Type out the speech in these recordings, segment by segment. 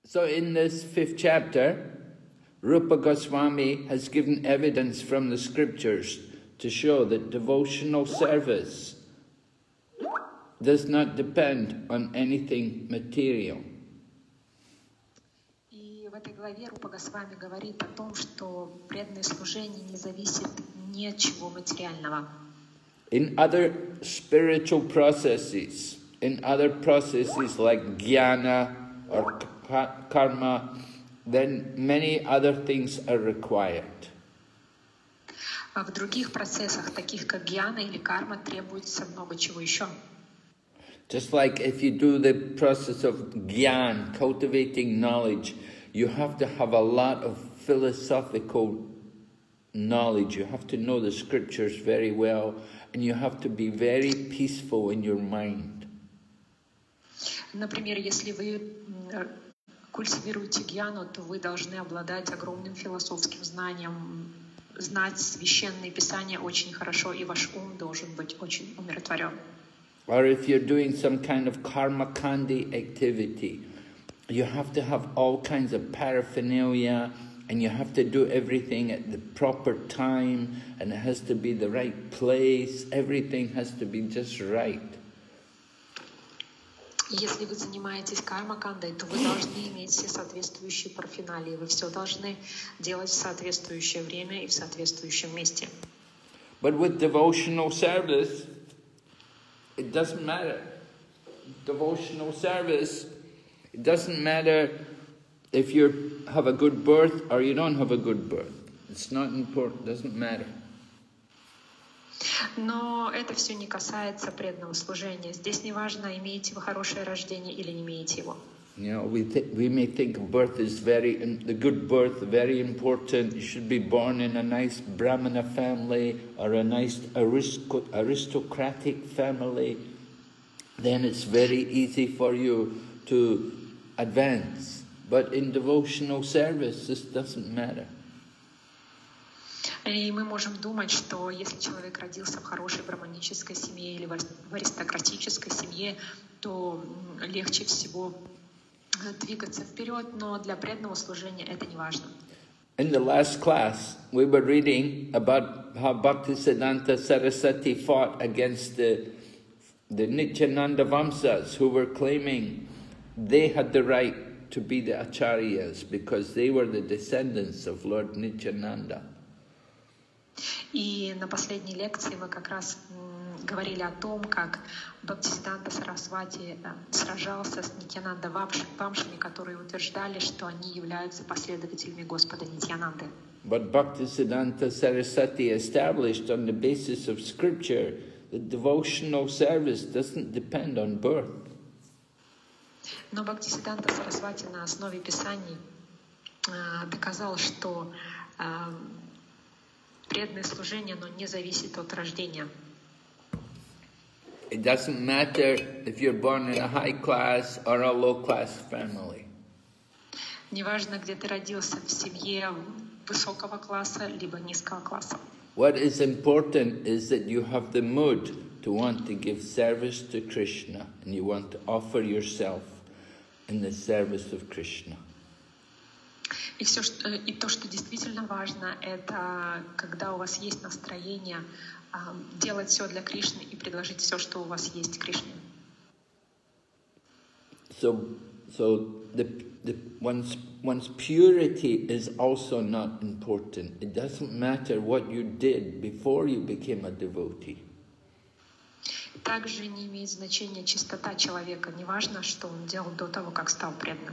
So in this 5th chapter, Rupa Goswami has given evidence from the scriptures to show that devotional service does not depend on anything material. И в этой главе Рупа Госвами говорит о том, что преданное служение не зависит ни от чего материального. In other spiritual processes, like jnana or karma, then many other things are required. А в других процессах, таких как гьяна или карма, требуется много чего еще. Just like if you do the process of gyan, cultivating knowledge, you have to have a lot of philosophical knowledge. You have to know the scriptures very well, and you have to be very peaceful in your mind. Например, если вы культивируете гьяну, то вы должны обладать огромным философским знанием, знать священные писания очень хорошо, и ваш ум должен быть очень умиротворен. Or if you're doing some kind of karma kandi activity, you have to have all kinds of paraphernalia, and you have to do everything at the proper time, and it has to be the right place. Everything has to be just right. Если вы занимаетесь карма-кандой, то вы должны иметь все соответствующие парферналии. Вы все должны делать в соответствующее время и в соответствующем месте. But with devotional service, it doesn't matter. Devotional service, it doesn't matter if you have a good birth or you don't have a good birth. It's not important, it doesn't matter. Но это все не касается преданного служения. Здесь не важно, имеете вы хорошее рождение или не имеете его. You know, we may think birth is the good birth very important. You should be born in a nice Brahmana family or a nice aristocratic family. Then it's very easy for you to advance. But in devotional service, this doesn't matter. И мы можем думать, что если человек родился в хорошей браманической семье или в аристократической семье, то легче всего двигаться вперед, но для преданного служения это не важно. In the last class, we were reading about how Bhaktisiddhanta Saraswati fought against the Nityananda Vamsas, who were claiming they had the right to be the acharyas because they were the descendants of Lord Nityananda. И на последней лекции мы как раз говорили о том, как Бхактисиддханта Сарасвати сражался с Нитьянанда Вамшами, которые утверждали, что они являются последователями Господа Нитьянанды. But Bhaktisiddhanta Saraswati established on the basis of scripture that devotional service doesn't depend on birth. Но Бхактисиддханта Сарасвати на основе Писаний доказал, что преданное служение, оно не зависит от рождения. It doesn't matter if you're born in a high class or a low class family. Неважно, где ты родился, в семье высокого класса либо низкого класса. What is important is that you have the mood to want to give service to Krishna and you want to offer yourself in the service of Krishna. И то, что действительно важно, это когда у вас есть настроение делать все для Кришны и предложить все, что у вас есть Кришне. So one's purity is also not important. It doesn't matter what you did before you became a devotee. Также не имеет значения чистота человека. Не важно, что он делал до того, как стал преданным.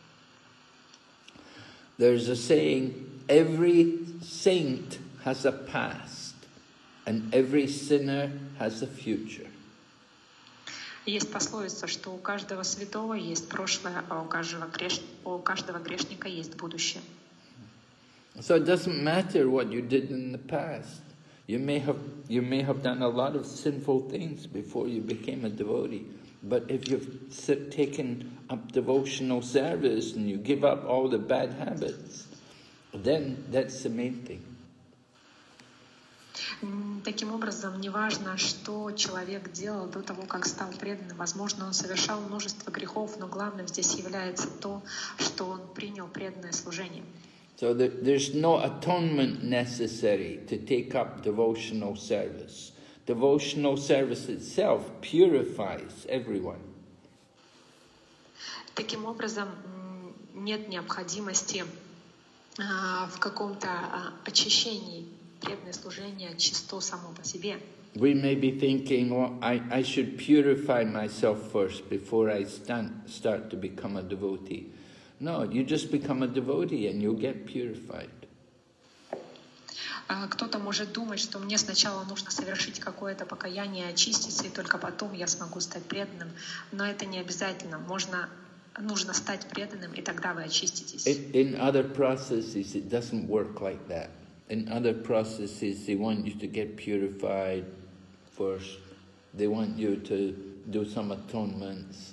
There's a saying, every saint has a past, and every sinner has a future. Есть пословица, что у каждого святого есть прошлое, а у каждого грешника есть будущее. So it doesn't matter what you did in the past. You may have done a lot of sinful things before you became a devotee. But if you've taken up devotional service and you give up all the bad habits, then that's the main thing. Таким образом, не важно, что человек делал до того, как стал преданным. Возможно, он совершал множество грехов, но главным здесь является то, что принял преданное служение. So there's no atonement necessary to take up devotional service. Devotional service itself purifies everyone. Таким образом, нет необходимости в каком-то очищении. Преданное служение чисто само по себе. We may be thinking, well, I should purify myself first before I start to become a devotee. No, you just become a devotee and you'll get purified. Кто-то может думать, что мне сначала нужно совершить какое-то покаяние, очиститься, и только потом я смогу стать преданным. Но это не обязательно. Нужно стать преданным, и тогда вы очиститесь. In other processes, it doesn't work like that. In other processes, they want you to get purified first. They want you to do some atonements.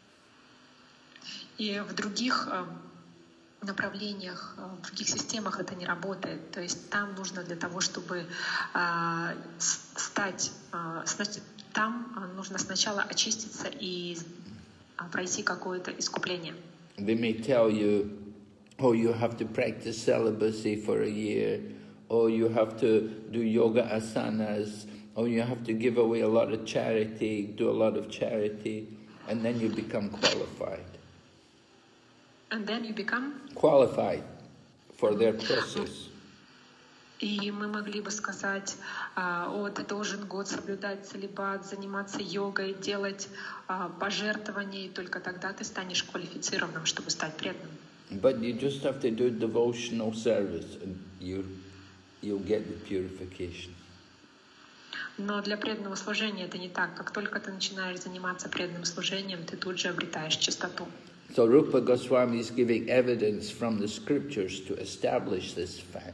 И в других направлениях, в других системах это не работает. То есть там нужно для того, чтобы там нужно сначала очиститься и пройти какое-то искупление. They may tell you, oh, you have to practice celibacy for a year, or you have to do yoga asanas, or you have to give away a lot of charity, do a lot of charity, and then you become qualified. And then you become qualified for their process. И мы могли бы сказать, ты должен год соблюдать целибат, заниматься йогой, делать пожертвования, и только тогда ты станешь квалифицированным, чтобы стать преданным. But you just have to do devotional service, and you'll get the purification. Но для преданного служения это не так. Как только ты начинаешь заниматься преданным служением, ты тут же обретаешь чистоту. So Rupa Goswami is giving evidence from the scriptures to establish this fact.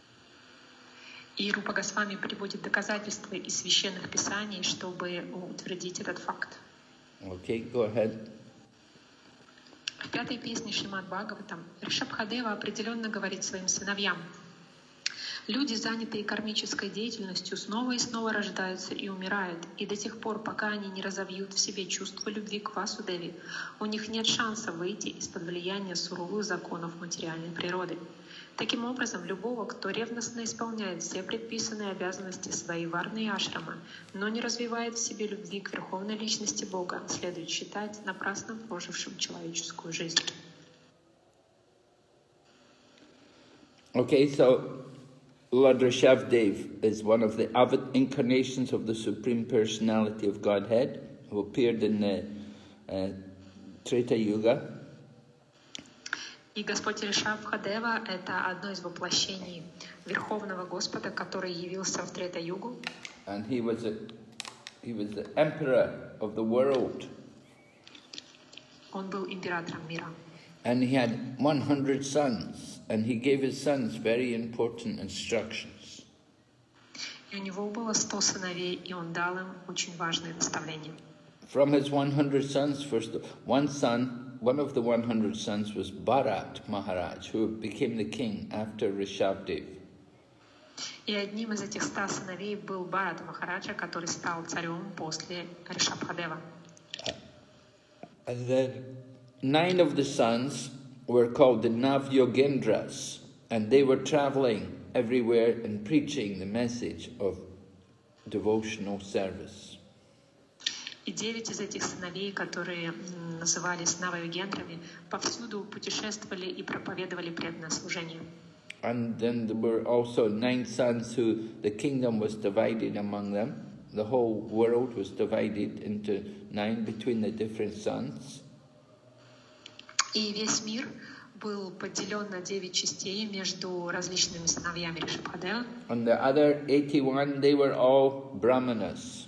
И Рупа Госвами приводит доказательства из священных писаний, чтобы утвердить этот факт. Okay, go ahead. В 5-й песне Шримад Бхагаватам Ришабхадева определенно говорит своим сыновьям: люди, занятые кармической деятельностью, снова и снова рождаются и умирают, и до тех пор, пока они не разовьют в себе чувство любви к Васудеве, у них нет шанса выйти из-под влияния суровых законов материальной природы. Таким образом, любого, кто ревностно исполняет все предписанные обязанности своей варны и ашрама, но не развивает в себе любви к Верховной Личности Бога, следует считать напрасно прожившим человеческую жизнь. Okay, so Lord Rishabdev is one of the incarnations of the Supreme Personality of Godhead, who appeared in the Treta Yuga. И Господь Ришабхадева — это одно из воплощений Верховного Господа, который явился в Трета-югу. And he was the emperor of the world. Он был императором мира. And he had 100 sons, and he gave his sons very important instructions. И у него было 100 сыновей, и он дал им очень важные наставления. From his 100 sons, one of the 100 sons was Bharat Maharaj, who became the king after Rishabdev. И одним из этих 100 сыновей был Бхарат Махараджа, который стал царем после Ришабхадева. And then 9 of the sons were called the Navyogendras, and they were traveling everywhere and preaching the message of devotional service. И 9 из этих сыновей, которые назывались Навайогендрами, повсюду путешествовали и проповедовали преданное служение. And then there were also 9 sons who the kingdom was divided among them. The whole world was divided into 9 between the different sons. И весь мир был поделен на 9 частей между различными сыновьями Ришабхадева. And the other 81, they were all brahmanas.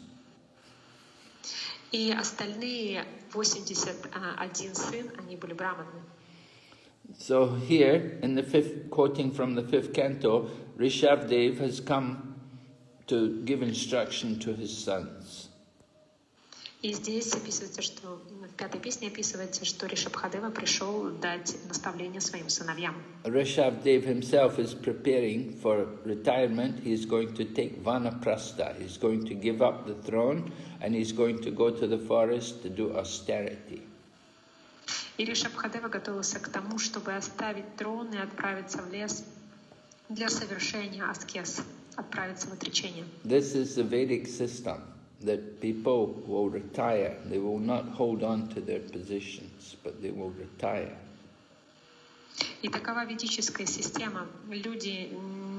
И остальные 81 сын, они были браманами. So here, in the quoting from the 5th canto, Rishabdev has come to give instruction to his sons. И здесь описывается, что в 5-й песне описывается, что Ришабхадева пришел дать наставление своим сыновьям. Rishabdev himself is preparing for retirement. He is going to take vanaprastha. He's going to give up the throne and he's going to go to the forest to do austerity. И Ришабхадева готовился к тому, чтобы оставить трон и отправиться в лес для совершения аскез, отправиться в отречение. This is the Vedic system, that people will retire. They will not hold on to their positions, but they will retire. И такова ведическая система. Люди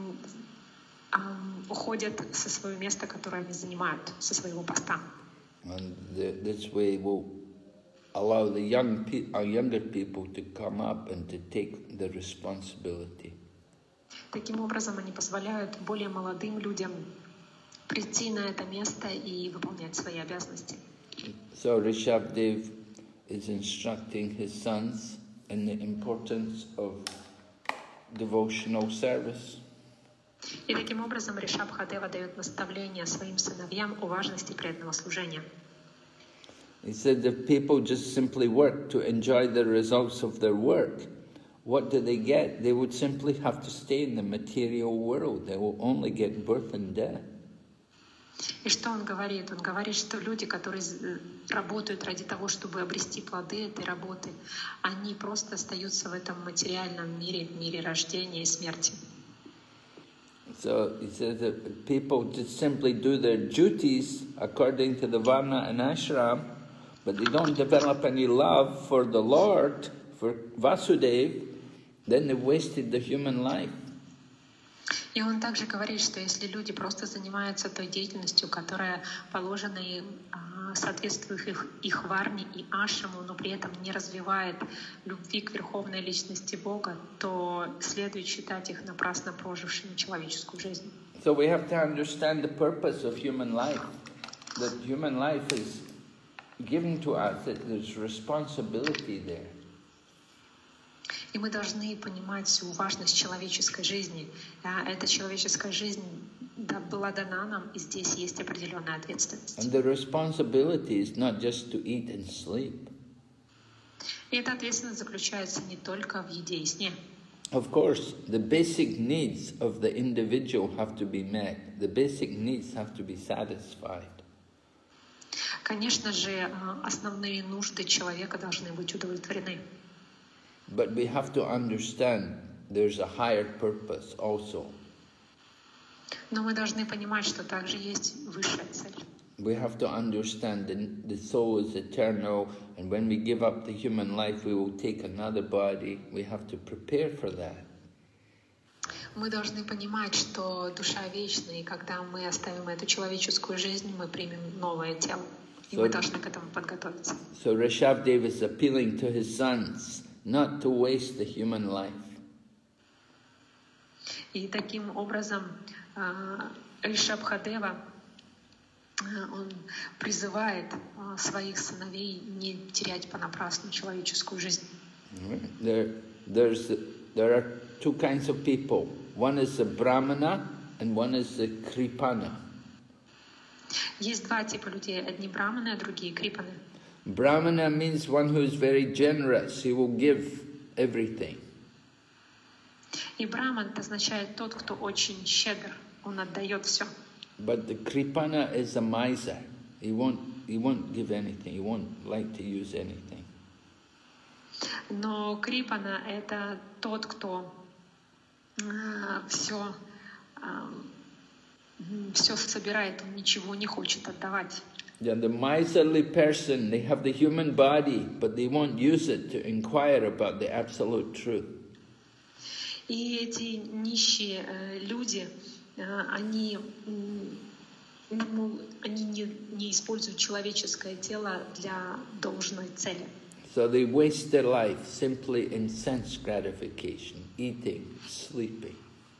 уходят со своего места, которое они занимают, со своего поста. And this way will allow the younger people to come up and to take the responsibility. Таким образом, они позволяют более молодым людям прийти на это место и выполнять свои обязанности. So Rishabdev is instructing his sons in the importance of devotional service. И таким образом Ришабхадева дает наставление своим сыновьям о важности преданного служения. He said if people just simply work to enjoy the results of their work, what do they get? They would simply have to stay in the material world. They will only get birth and death. И что он говорит? Он говорит, что люди, которые работают ради того, чтобы обрести плоды этой работы, они просто остаются в этом материальном мире, в мире рождения и смерти. So he says that people just simply do their duties according to the Varna and Ashram, but they don't develop any love for the Lord, for Vasudev, then they've wasted the human life. И он также говорит, что если люди просто занимаются той деятельностью, которая положена им, соответствует их варне и ашраму, но при этом не развивает любви к верховной личности Бога, то следует считать их напрасно прожившими человеческую жизнь. So we have to understand the purpose of human life. That human life is given to us, that there's responsibility there. И мы должны понимать всю важность человеческой жизни. Эта человеческая жизнь была дана нам, и здесь есть определенная ответственность. And the responsibility is not just to eat and sleep. И эта ответственность заключается не только в еде и сне. Of course, the basic needs of the individual have to be met. The basic needs have to be satisfied. Конечно же, основные нужды человека должны быть удовлетворены. But we have to understand there's a higher purpose also. Но мы должны понимать, что также есть высшая цель. We have to understand the soul is eternal, and when we give up the human life, we will take another body. We have to prepare for that. Мы должны понимать, что душа вечна, и когда мы оставим эту человеческую жизнь, мы примем новое тело. И мы должны к этому подготовиться. So Rishabdev is appealing to his sons not to waste the human life. И таким образом Ришабхадева он призывает своих сыновей не терять понапрасну человеческую жизнь. There are two kinds of people. One is the Brahmana and one is the Kripana. Есть два типа людей. Одни браманы, а другие крипаны. Brahmana means one who is very generous. He will give everything. И браман означает тот, кто очень щедр. Он отдает все. But the Kripana is a miser. He won't give anything. He won't like to use anything. Но крипана — это тот, кто все собирает, он ничего не хочет отдавать. Yeah, the miserly person, they have the human body, but they won't use it to inquire about the absolute truth. И эти нищие люди, они не используют человеческое тело для должной цели. So they waste their life simply in sense gratification, eating, sleeping.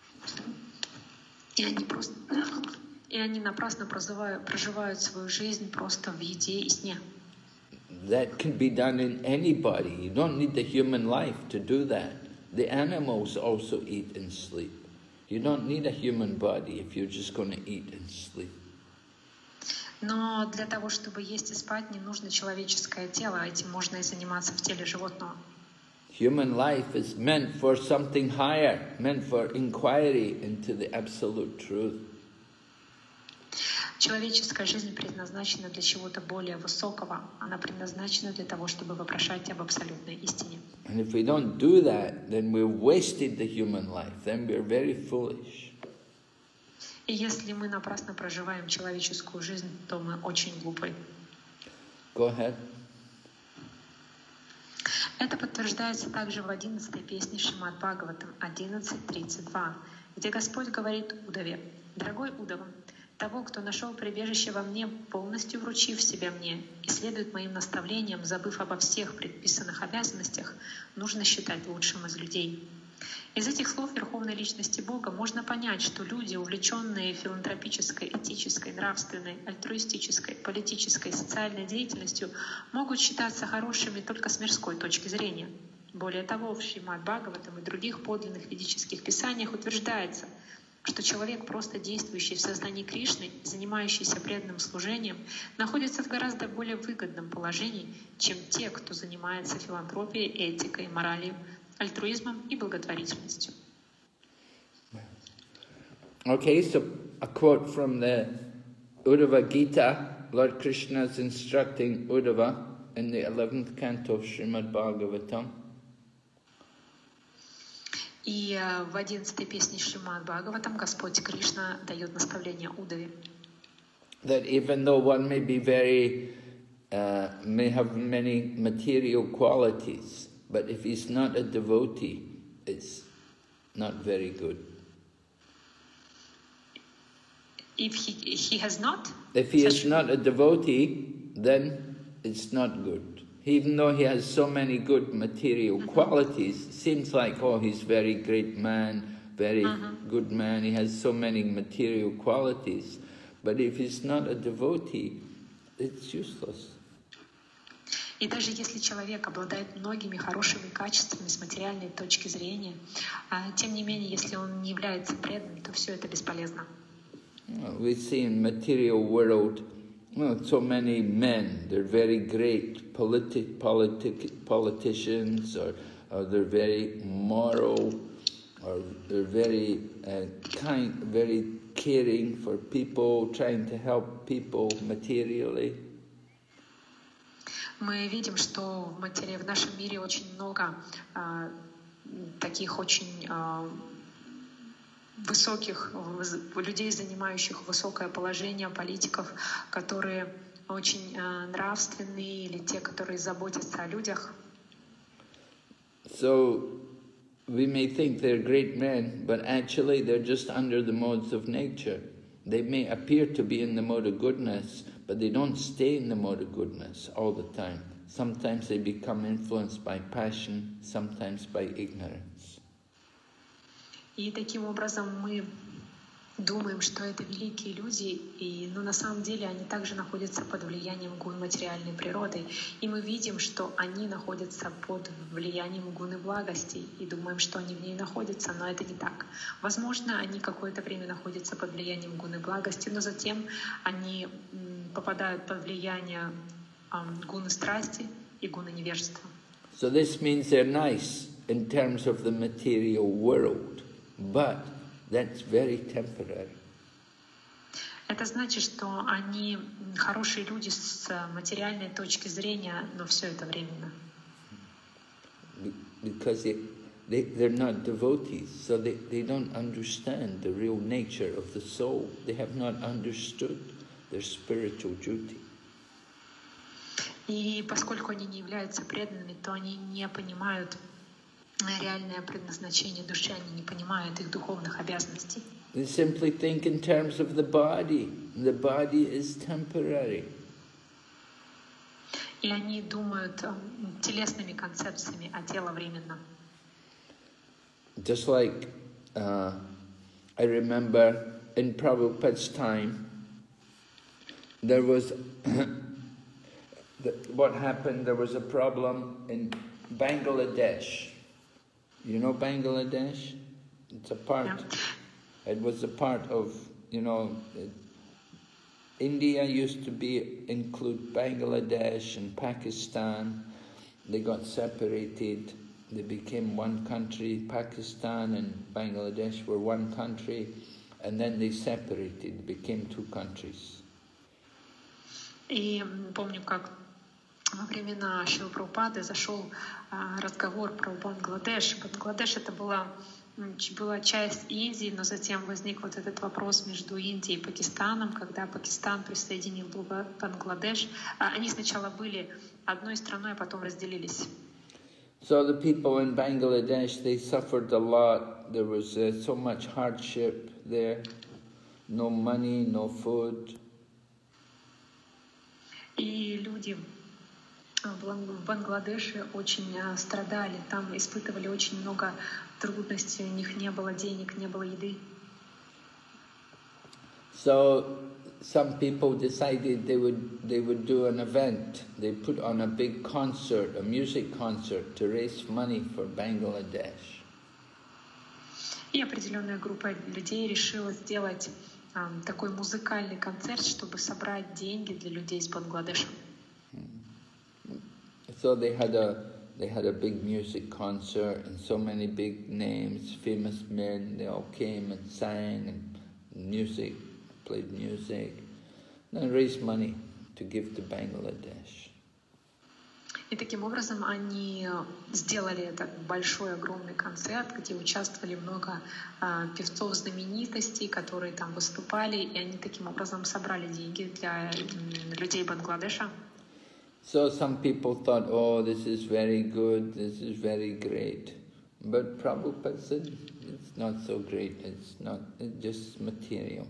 И они напрасно проживают свою жизнь просто в еде и сне. That can be done in any body. You don't need the human life to do that. The animals also eat and sleep. You don't need a human body if you're just going to eat and sleep. Но для того, чтобы есть и спать, не нужно человеческое тело. Этим можно и заниматься в теле животного. Human life is meant for something higher, meant for inquiry into the absolute truth. Человеческая жизнь предназначена для чего-то более высокого. Она предназначена для того, чтобы вопрошать об абсолютной истине. And if we don't do that, then we've wasted the human life. Then we're very foolish. И если мы напрасно проживаем человеческую жизнь, то мы очень глупы. Go ahead. Это подтверждается также в 11-й песне Шримад Бхагаватам 11.32, где Господь говорит Удаве: «Дорогой Удава, того, кто нашел прибежище во мне, полностью вручив себя мне и следует моим наставлениям, забыв обо всех предписанных обязанностях, нужно считать лучшим из людей». Из этих слов Верховной Личности Бога можно понять, что люди, увлеченные филантропической, этической, нравственной, альтруистической, политической, социальной деятельностью, могут считаться хорошими только с мирской точки зрения. Более того, в Шримад Бхагаватам и других подлинных ведических писаниях утверждается, что человек, просто действующий в сознании Кришны, занимающийся преданным служением, находится в гораздо более выгодном положении, чем те, кто занимается филантропией, этикой, моралью, альтруизмом и благотворительностью. Okay, so a quote from the Uddhava Gita. Lord Krishna is instructing Uddhava in the 11th canto of Srimad Bhagavatam. И в 11-й песне Шримад Бхагаватам Господь Кришна дает наставление Удаве. That even though one may be may have many material qualities, but if he's not a devotee, it's not very good. If he has not? If he is not a devotee, then it's not good. Even though he has so many good material qualities, it seems like, oh, he's a very great man, very good man, he has so many material qualities. But if he's not a devotee, it's useless. И даже если человек обладает многими хорошими качествами с материальной точки зрения, тем не менее, если он не является преданным, то все это бесполезно. We see in material world, so many men, they're very great politicians, or they're very moral, or they're very kind, very caring for people, trying to help people materially. Мы видим, что в нашем мире очень много таких очень высоких людей, занимающих высокое положение, политиков, которые очень нравственные, или те, которые заботятся о людях. So we may think they're great men, but actually they're just under the modes of nature. They may appear to be in the mode of goodness, but they don't stay in the mode of goodness all the time. Sometimes they become influenced by passion, sometimes by ignorance. И таким образом мы думаем, что это великие люди, но на самом деле они также находятся под влиянием гун материальной природы. И мы видим, что они находятся под влиянием гуны благости, и думаем, что они в ней находятся, но это не так. Возможно, они какое-то время находятся под влиянием гуны благости, но затем они попадают под влияние гуны страсти и гуны невежества. So this means they're nice in terms of the material world, but that's very temporary. Это значит, что они хорошие люди с материальной точки зрения, но все это временно. Because they're not devotees, so they don't understand the real nature of the soul. They have not understood their spiritual duty. И поскольку они не являются преданными, то они не понимают реальное предназначение души, они не понимают их духовных обязанностей. They simply think in terms of the body. The body is temporary. И они думают телесными концепциями, а тело временно. Just like I remember in Prabhupada's time, there was what happened. There was a problem in Bangladesh. You know Bangladesh? It's a part. Yeah. It was a part of, India used to include Bangladesh and Pakistan. They got separated. They became one country. Pakistan and Bangladesh were one country, and then they separated, became two countries. И помню, как во времена Шрилы Прабхупады зашел разговор про Бангладеш. Бангладеш — это была часть Индии, но затем возник вот этот вопрос между Индией и Пакистаном, когда Пакистан присоединил Бангладеш. Они сначала были одной страной, а потом разделились. So the people in Bangladesh, they suffered a lot. There was so much hardship there. No money, no food. И люди в Бангладеше очень страдали, там испытывали очень много трудностей, у них не было денег, не было еды. So some people decided they would do an event. They put on a big concert, a music concert, to raise money for Bangladesh. И определенная группа людей решила сделать такой музыкальный концерт, чтобы собрать деньги для людей из Бангладеша. So they had a big music concert, and so many big names, famous men, they all came and sang and played music, and raised money to give to Bangladesh. И таким образом они сделали этот большой, огромный концерт, где участвовали много певцов знаменитостей, которые там выступали, и они таким образом собрали деньги для людей Бангладеша. So some people thought, oh, this is very good, this is very great. But Prabhupada said, it's not so great, it's just material.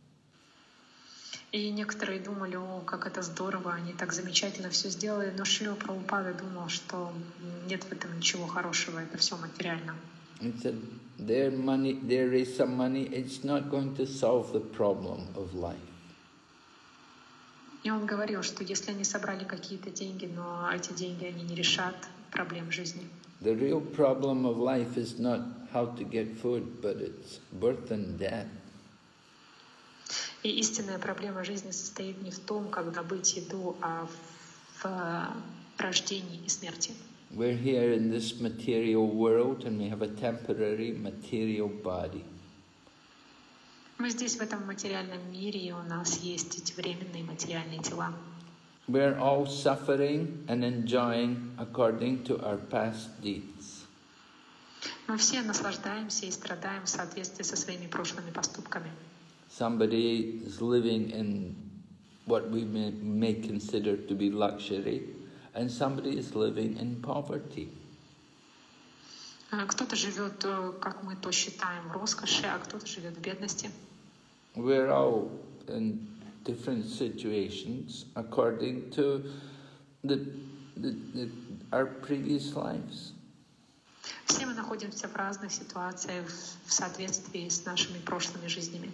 И некоторые думали, о, как это здорово, они так замечательно все сделали, но Шрила Прабхупада думал, что нет в этом ничего хорошего, это все материально. He said, they raise some money, it's not going to solve the problem of life. И он говорил, что если они собрали какие-то деньги, но эти деньги они не решат проблем жизни. The real problem of life is not how to get food, but it's birth and death. И истинная проблема жизни состоит не в том, как добыть еду, а в рождении и смерти. We're here in this material world and we have a temporary material body. Мы здесь, в этом материальном мире, и у нас есть эти временные материальные тела. We're all suffering and enjoying according to our past deeds. Мы все наслаждаемся и страдаем в соответствии со своими прошлыми поступками. Somebody is living in what we may consider to be luxury, and somebody is living in poverty. Кто-то живет, как мы то считаем, в роскоши, а кто-то живет в бедности. We're all in different situations according to our previous lives. Все мы находимся в разных ситуациях в соответствии с нашими прошлыми жизнями.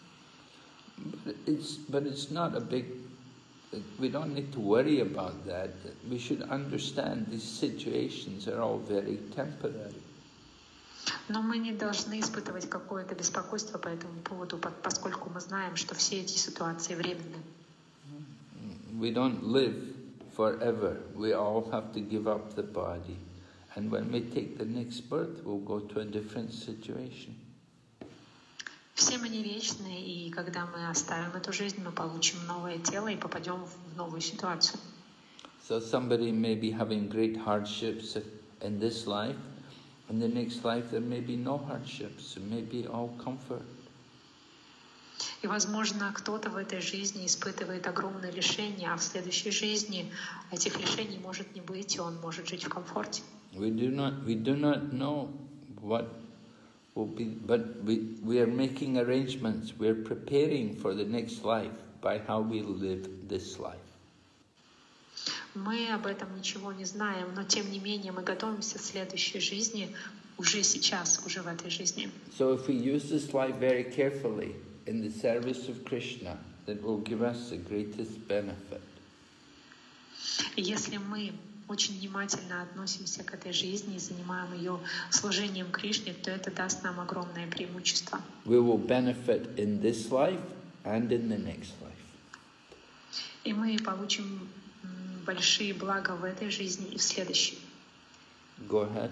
But it's not a big. We don't need to worry about that. We should understand these situations are all very temporary. Но мы не должны испытывать какое-то беспокойство по этому поводу, поскольку мы знаем, что все эти ситуации временны. We don't live forever. We all have to give up the body. And when we take the next birth, we'll go to a different situation. Все мы не вечны, и когда мы оставим эту жизнь, мы получим новое тело и попадем в новую ситуацию. So somebody may be having great hardships in this life. In the next life, there may be no hardships. It may be all comfort. И, возможно, кто-то в этой жизни испытывает огромные лишения, а в следующей жизни этих лишений может не быть, и он может жить в комфорте. We do not know what will be, but we are making arrangements. We are preparing for the next life by how we live this life. Мы об этом ничего не знаем, но тем не менее мы готовимся к следующей жизни уже сейчас, уже в этой жизни. So if we use this life very carefully in the service of Krishna, that will give us the greatest benefit. И если мы очень внимательно относимся к этой жизни и занимаем ее служением Кришне, то это даст нам огромное преимущество. We will benefit in this life and in the next life. И мы получим большие блага в этой жизни и в следующей. Go ahead.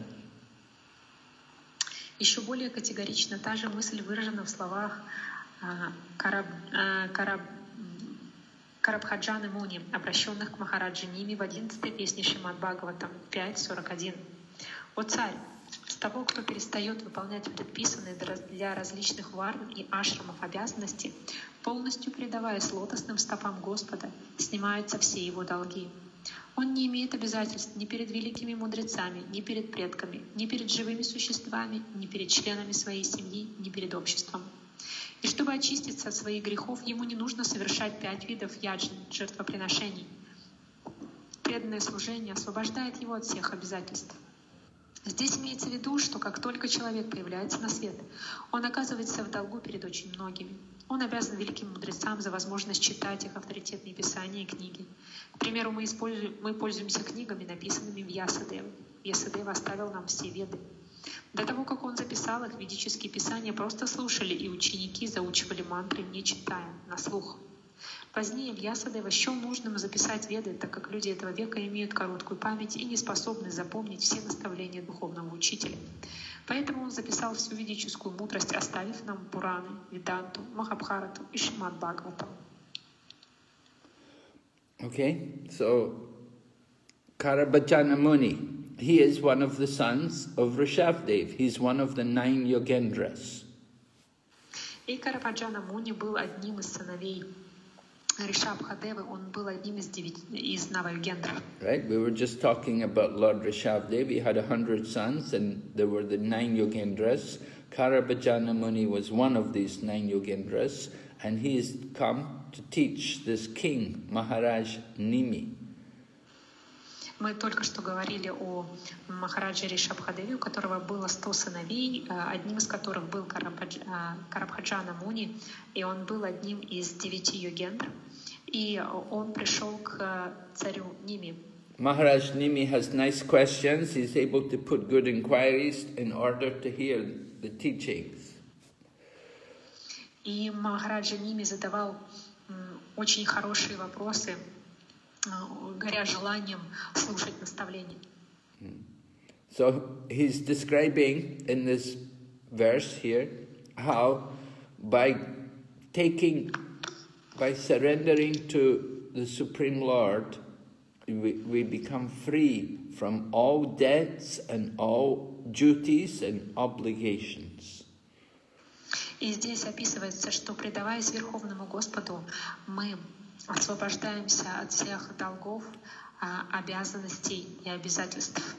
Еще более категорично та же мысль выражена в словах Карабхаджаны Муни, обращенных к Махараджи Ними в 11-й песне Шримад Бхагаватам 5.41. «О царь, с того, кто перестает выполнять предписанные для различных варн и ашрамов обязанности, полностью предаваясь лотосным стопам Господа, снимаются все его долги. Он не имеет обязательств ни перед великими мудрецами, ни перед предками, ни перед живыми существами, ни перед членами своей семьи, ни перед обществом. И чтобы очиститься от своих грехов, ему не нужно совершать 5 видов яджн, жертвоприношений. Преданное служение освобождает его от всех обязательств. Здесь имеется в виду, что как только человек появляется на свет, он оказывается в долгу перед очень многими. Он обязан великим мудрецам за возможность читать их авторитетные писания и книги. К примеру, мы пользуемся книгами, написанными в Вьясадеве. Вьясадева оставил нам все веды. До того, как он записал их, ведические писания просто слушали, и ученики заучивали мантры, не читая, на слух. Позднее Вьясадева счел нужным записать веды, так как люди этого века имеют короткую память и не способны запомнить все наставления духовного учителя. Поэтому он записал всю ведическую мудрость, оставив нам Пураны, Веданту, Махабхарату и Шримад Бхагаватам. Okay, so Karabhajana Muni. He is one of the sons of Rishabdev. He's one of the 9 Yogendras. И Карабхаджана Муни был одним из сыновей Ришабхадевы. Он был одним из Навайогендров. Right? We were just talking about Lord Rishabdev. He had 100 sons, and there were the 9 Yogendras. Karabhajana Muni was one of these 9 Yogendras, and he has come to teach this king, Maharaj Nimi. Мы только что говорили о Махараджа Ришабхадеве, у которого было 100 сыновей, одним из которых был Карабхаджана Муни, и он был одним из 9 йогендр, и он пришел к царю Ними. Maharaj Nimi has nice questions. He's able to put good inquiries in order to hear the teachings. И Махараджа Ними задавал очень хорошие вопросы, горя желанием слушать наставления. So he's describing in this verse here how by surrendering to the Supreme Lord, we become free from all debts and all duties and obligations. И здесь описывается, что предаваясь Верховному Господу, мы освобождаемся от всех долгов, обязанностей и обязательств.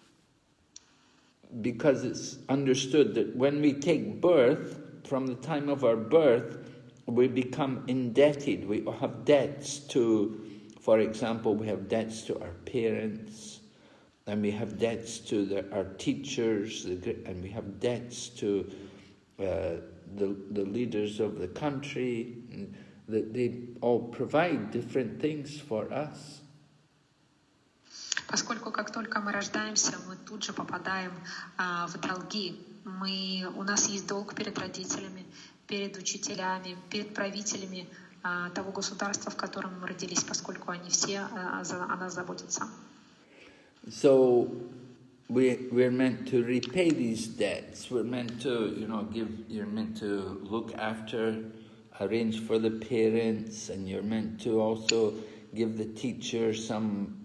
Because it's understood that when we take birth, from the time of our birth, we become indebted. We have debts to, for example, we have debts to our parents, and we have debts to our teachers, and we have debts to the leaders of the country. That they all provide different things for us. Поскольку как только мы рождаемся, мы тут же попадаем в долги. У нас есть долг перед родителями, перед учителями, перед правителями того государства, в котором мы родились, поскольку они все о нас заботятся. So we're meant to repay these debts. We're meant to, you're meant to look after, arrange for the parents, and you're meant to also give the teacher some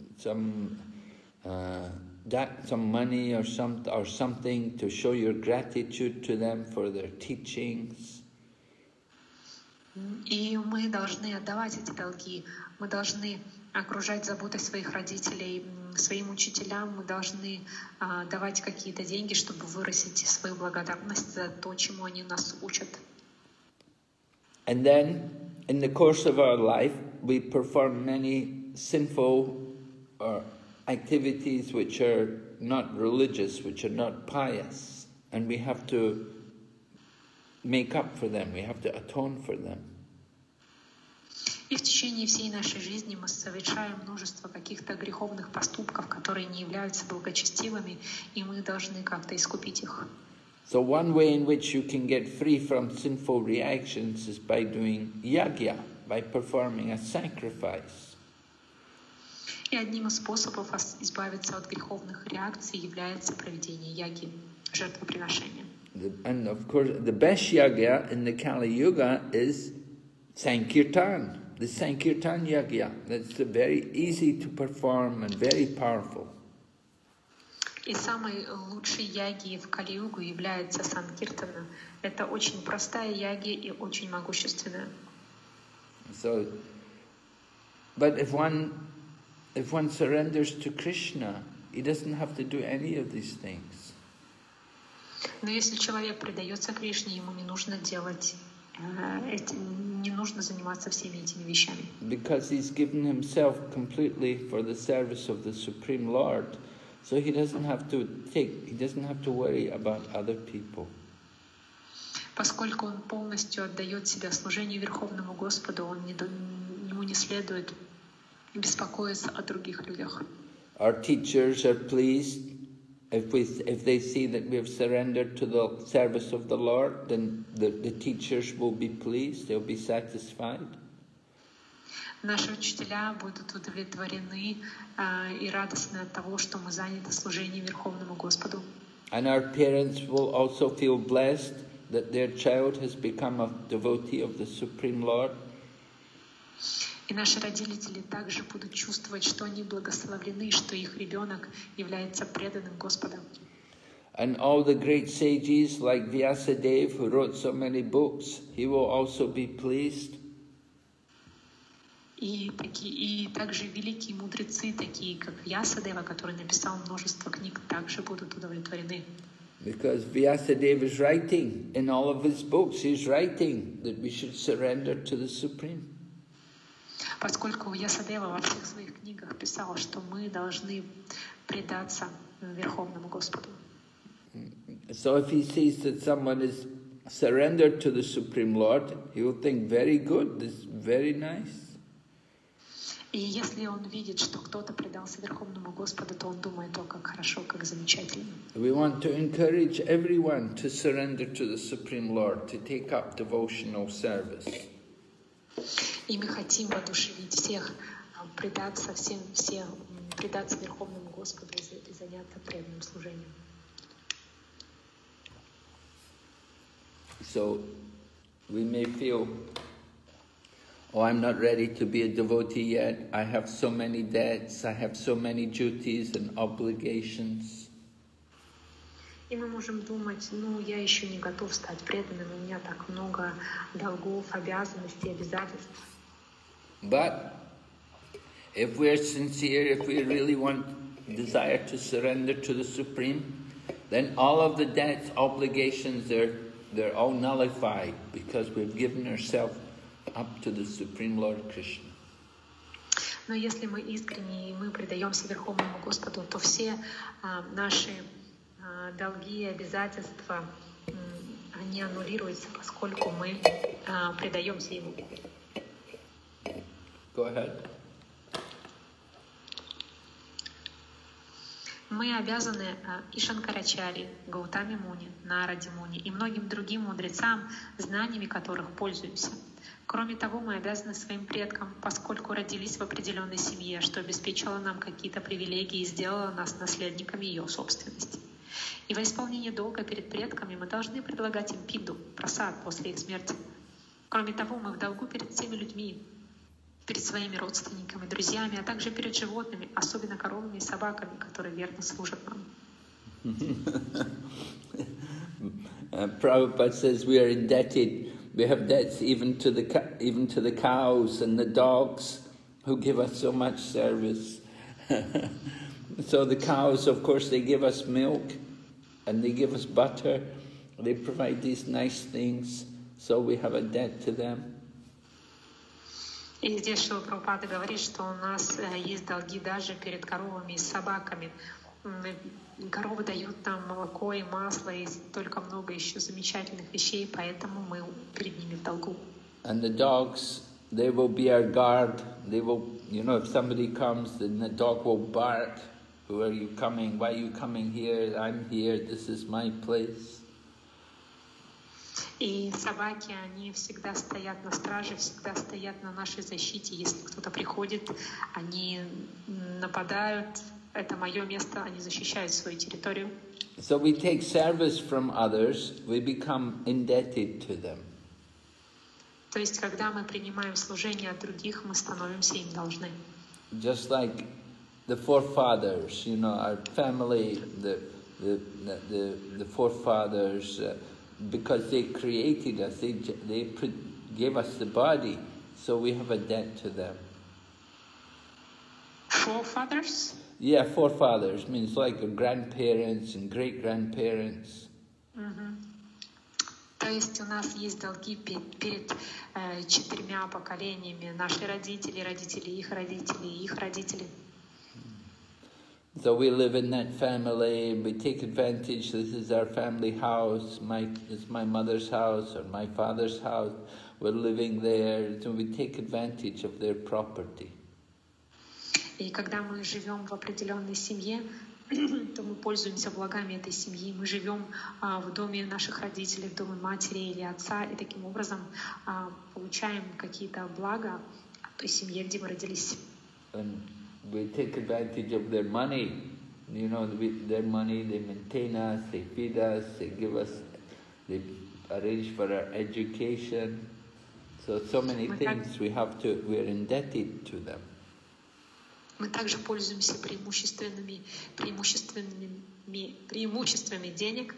money or something to show your gratitude to them for their teachings. И мы должны отдавать эти долги. Мы должны окружать заботой своих родителей, своим учителям. Мы должны давать какие-то деньги, чтобы выразить свою благодарность за то, чему они нас учат. And then, in the course of our life, we perform many sinful activities which are not religious, which are not pious, and we have to make up for them, we have to atone for them. И в течение всей нашей жизни мы совершаем множество каких-то греховных поступков, которые не являются благочестивыми, и мы должны как-то искупить их. So one way in which you can get free from sinful reactions is by doing yagya, by performing a sacrifice. И одним из способов избавиться от греховных реакций является проведение яги, жертвоприношения. And of course, the best yagya in the Kali Yuga is Sankirtan. the Sankirtan Yagya. That's very easy to perform and very powerful. И самой лучшей яги в Кали-югу является Санкиртана. Это очень простая яги и очень могущественная. So, but if one surrenders to Krishna, he doesn't have to do any of these things. Но если человек предается Кришне, ему не нужно делать, не нужно заниматься всеми этими вещами. Because he's given himself completely for the service of the Supreme Lord, so he doesn't have to worry about other people. Поскольку он полностью отдает себя служению Верховному Господу, ему не следует беспокоиться о других людях. Our teachers are pleased if they see that we have surrendered to the service of the Lord, then the teachers will be pleased, they'll be satisfied. Наши учителя будут удовлетворены и радостны от того, что мы заняты служением Верховному Господу. And our parents will also feel blessed that their child has become a devotee of the Supreme Lord. И наши родители также будут чувствовать, что они благословлены, что их ребенок является преданным Господом. And all the great sages like Vyasadeva, who wrote so many books, he will also be pleased. И также великие мудрецы, такие как Вьясадева, который написал множество книг, также будут удовлетворены. Because Vyasadeva is writing in all of his books, he's writing that we should surrender to the Supreme. Поскольку Вьясадева во всех своих книгах писал, что мы должны предаться Верховному Господу. So if he sees that someone is surrendered to the Supreme Lord, he will think, very good, this is very nice. И если он видит, что кто-то предался Верховному Господу, то он думает, о, как хорошо, как замечательно. We want to encourage everyone to surrender to the Supreme Lord, to take up devotional service. И мы хотим воодушевить всех предаться Верховному Господу и заняться преданным служением. So we may feel, oh, I'm not ready to be a devotee yet. I have so many debts, I have so many duties and obligations. И мы можем думать, я еще не готов стать преданным, у меня так много долгов, обязанностей, обязательств. But if we're sincere, if we really desire to surrender to the Supreme, then all of the debts, obligations, they're all nullified because we've given ourselves up to the Supreme Lord Krishna. Но если мы искренне и мы предаемся Верховному Господу, то все наши долги и обязательства, они аннулируются, поскольку мы предаемся Ему. Go ahead. Мы обязаны и Шанкарачари, Гаутами Муни, Наради Муни и многим другим мудрецам, знаниями которых пользуемся. Кроме того, мы обязаны своим предкам, поскольку родились в определенной семье, что обеспечило нам какие-то привилегии и сделало нас наследниками ее собственности. И во исполнение долга перед предками мы должны предлагать им пинду, прасад после их смерти. Кроме того, мы в долгу перед всеми людьми, перед своими родственниками, друзьями, а также перед животными, особенно коровами и собаками, которые верно служат нам. Prabhupada says we are indebted. We have debts even to the cows and the dogs who give us so much service. So the cows, of course, they give us milk and they give us butter. They provide these nice things, so we have a debt to them. И здесь Шрила Прабхупада говорит, что у нас есть долги даже перед коровами и собаками. Коровы дают нам молоко и масло, и столько много еще замечательных вещей, поэтому мы перед ними в долгу. And the dogs, they will be our guard. They will, if somebody comes, then the dog will bark. Who are you coming? Why are you coming here? I'm here. This is my place. И собаки, они всегда стоят на страже, всегда стоят на нашей защите. Если кто-то приходит, они нападают. Это мое место, они защищают свою территорию. So we take service from others, we become indebted to them. То есть, когда мы принимаем служение от других, мы становимся им должны. Just like the forefathers, you know, our family, the forefathers, because they created us, they gave us the body, so we have a debt to them. Forefathers? Yeah, forefathers means like grandparents and great-grandparents. То есть у нас есть долги перед 4 поколениями. Наши родители, родители, их родители. So we live in that family, we take advantage, this is our family house, it's my mother's house or my father's house, we're living there, so we take advantage of their property. И когда мы живем в определенной семье, то мы пользуемся благами этой семьи. Мы живем в доме наших родителей, в доме матери или отца, и таким образом получаем какие-то блага от той семьи, где мы родились. And we take advantage of their money. You know, their money, they maintain us, they feed us, they give us, they arrange for our education. So many things we're indebted to them. Мы также пользуемся преимуществами денег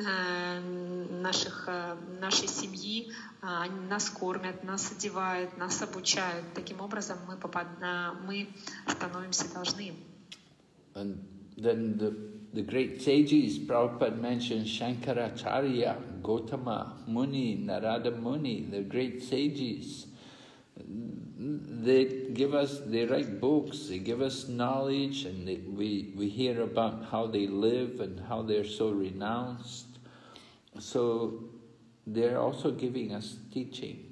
нашей семьи. Они нас кормят, нас одевают, нас обучают. Таким образом, мы становимся должны. And then the great sages, Prabhupada mentioned Shankaracharya, Gautama Muni, Narada Muni, the great sages. They write books, they give us knowledge, and we hear about how they live and how they're so renounced. So they're also giving us teaching.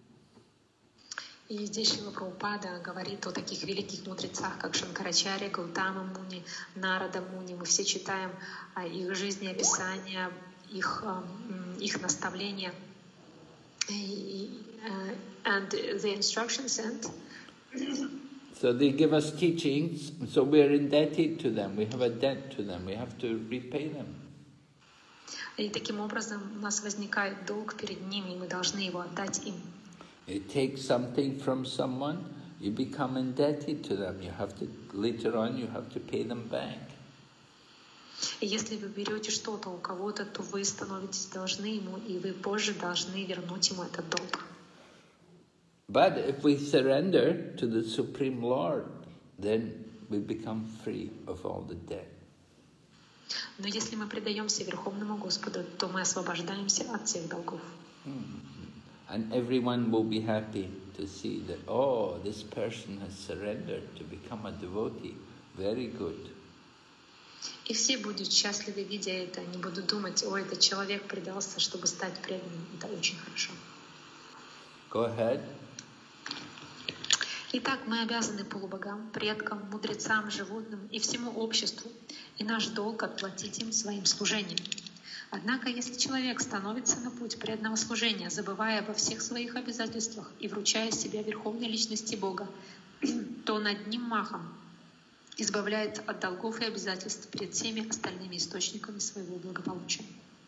И здесь Шрила Прабхупада говорит о таких великих мудрецах, как Шанкарачарья, Гаутама Муни, Нарада Муни. Мы все читаем их жизнеописания, их наставления. And the instructions and so they give us teachings, so we're indebted to them. We have a debt to them. We have to repay them. И таким образом у нас возникает долг перед ними, и мы должны его отдать им. You take something from someone, you become indebted to them. You have to later on you have to pay them back. И если вы берете что-то у кого-то, то вы становитесь должны ему, и вы позже должны вернуть ему этот долг. But if we surrender to the Supreme Lord, then we become free of all the debt. Но если мы предаемся Верховному Господу, то мы освобождаемся от всех долгов. And everyone will be happy to see that, oh, this person has surrendered to become a devotee. Very good. И все будут счастливы, видя это. Они будут думать, о, этот человек предался, чтобы стать преданным. Это очень хорошо. Go ahead. Итак, мы обязаны полубогам, предкам, мудрецам, животным и всему обществу, и наш долг отплатить им своим служением. Однако, если человек становится на путь преданного служения, забывая обо всех своих обязательствах и вручая себя Верховной Личности Бога, то он одним махом избавляется от долгов и обязательств перед всеми остальными источниками своего благополучия.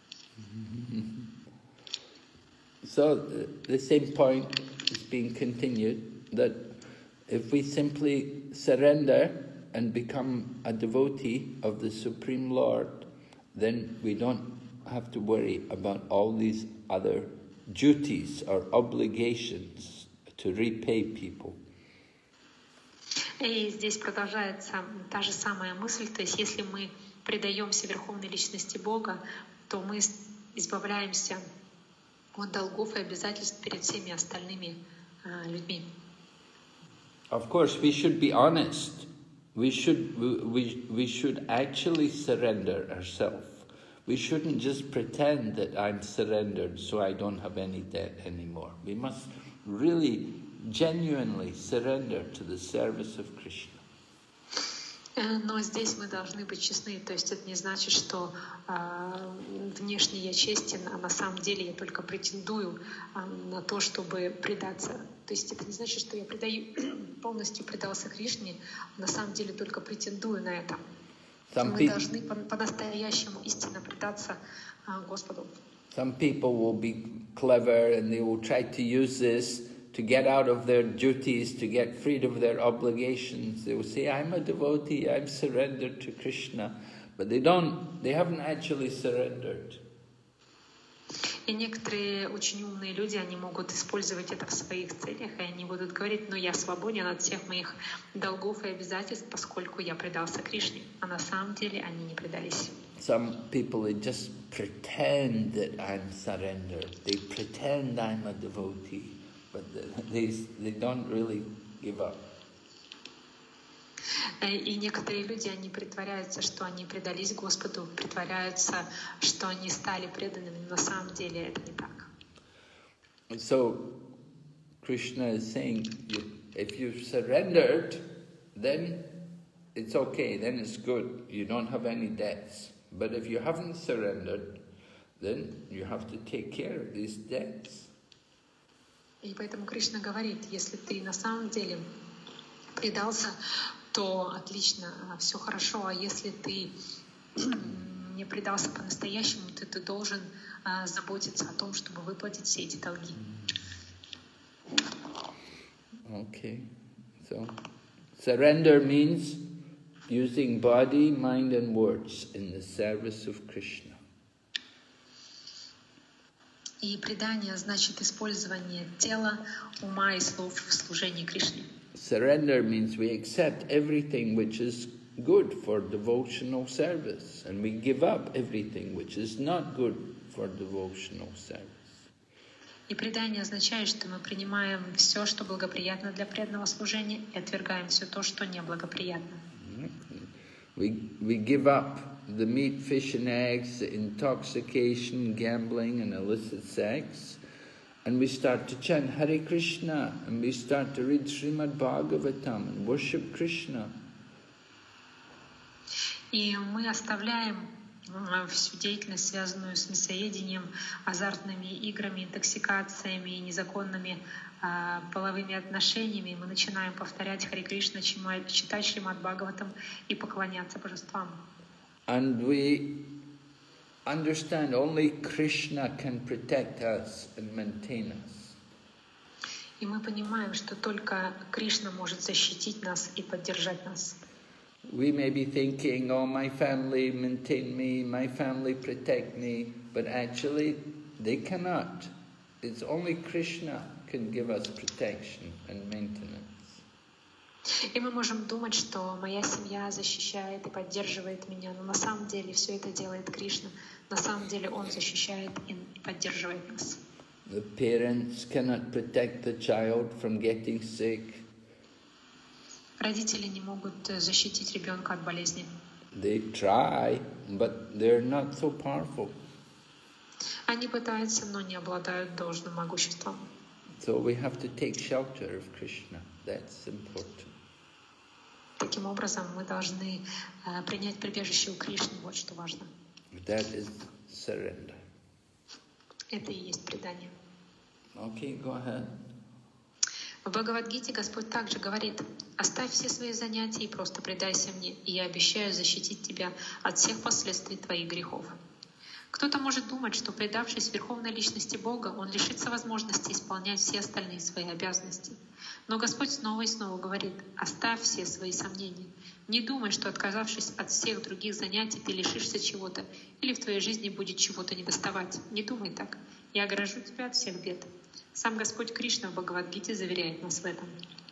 So the same point is being continued, that if we simply surrender and become a devotee of the Supreme Lord, then we don't have to worry about all these other duties or obligations to repay people. И здесь продолжается та же самая мысль, то есть если мы предаемся Верховной Личности Бога, то мы избавляемся от долгов и обязательств перед всеми остальными людьми. Of course, we should be honest. We should actually surrender ourselves. We shouldn't just pretend that I'm surrendered so I don't have any debt anymore. We must really genuinely surrender to the service of Krishna. Но здесь мы должны быть честны, то есть это не значит, что внешне я честен, а на самом деле я только претендую на то, чтобы предаться. То есть это не значит, что я полностью предался Кришне, а на самом деле только претендую на это. Мы должны по-настоящему истинно предаться Господу. Some people will be clever and they will try to use this to get out of their duties, to get freed of their obligations. They will say, I'm a devotee, I'm surrendered to Krishna. But they haven't actually surrendered. И некоторые очень умные люди, они могут использовать это в своих целях, и они будут говорить, я свободен от всех моих долгов и обязательств, поскольку я предался Кришне. А на самом деле они не предались. Some people, they just pretend that I'm surrendered. They pretend I'm a devotee, but they don't really give up. И некоторые люди, они притворяются, что они предались Господу, притворяются, что они стали преданными, но на самом деле это не так. So, Krishna is saying, if you've surrendered, then it's okay, then it's good, you don't have any debts. But if you haven't surrendered, then you have to take care of these debts. И поэтому Кришна говорит, если ты на самом деле предался, то отлично, все хорошо. А если ты не предался по-настоящему, то ты должен заботиться о том, чтобы выплатить все эти долги. Okay, so surrender means using body, mind and words in the service of Krishna. И предание значит использование тела, ума и слов в служении Кришне. Surrender means we accept everything which is good for devotional service, and we give up everything which is not good for devotional service. И предание означает, что мы принимаем все, что благоприятно для преданного служения, и отвергаем все то, что неблагоприятно. We give up the meat, fish and eggs, the intoxication, gambling and illicit sex, and we start to chant Hare Krishna, and we start to read Srimad Bhagavatam and worship Krishna. И мы оставляем всю деятельность, связанную с мясоедением, азартными играми, интоксикациями и незаконными половыми отношениями. Мы начинаем повторять Харе Кришна, читать Шримад Бхагаватам и поклоняться божествам. And we understand only Krishna can protect us and maintain us. И мы понимаем, что только Кришна может защитить нас и поддержать нас. We may be thinking, oh, my family maintain me, my family protect me, but actually they cannot. It's only Krishna can give us protection and maintenance. И мы можем думать, что моя семья защищает и поддерживает меня, но на самом деле все это делает Кришна. На самом деле Он защищает и поддерживает нас. The parents cannot protect the child from getting sick. Родители не могут защитить ребенка от болезни. They try, but they're not so powerful. Они пытаются, но не обладают должным могуществом. So we have to take shelter of Krishna. That's important. Таким образом, мы должны принять прибежище у Кришны. Вот что важно. That is surrender. Это и есть предание. Okay, go ahead. В Бхагавад-гите Господь также говорит: «Оставь все свои занятия и просто предайся мне, и я обещаю защитить тебя от всех последствий твоих грехов». Кто-то может думать, что, предавшись Верховной Личности Бога, он лишится возможности исполнять все остальные свои обязанности. Но Господь снова и снова говорит: «Оставь все свои сомнения. Не думай, что, отказавшись от всех других занятий, ты лишишься чего-то, или в твоей жизни будет чего-то недоставать. Не думай так. Я огражу тебя от всех бед». Сам Господь Кришна в Бхагавад-гите заверяет нас в этом.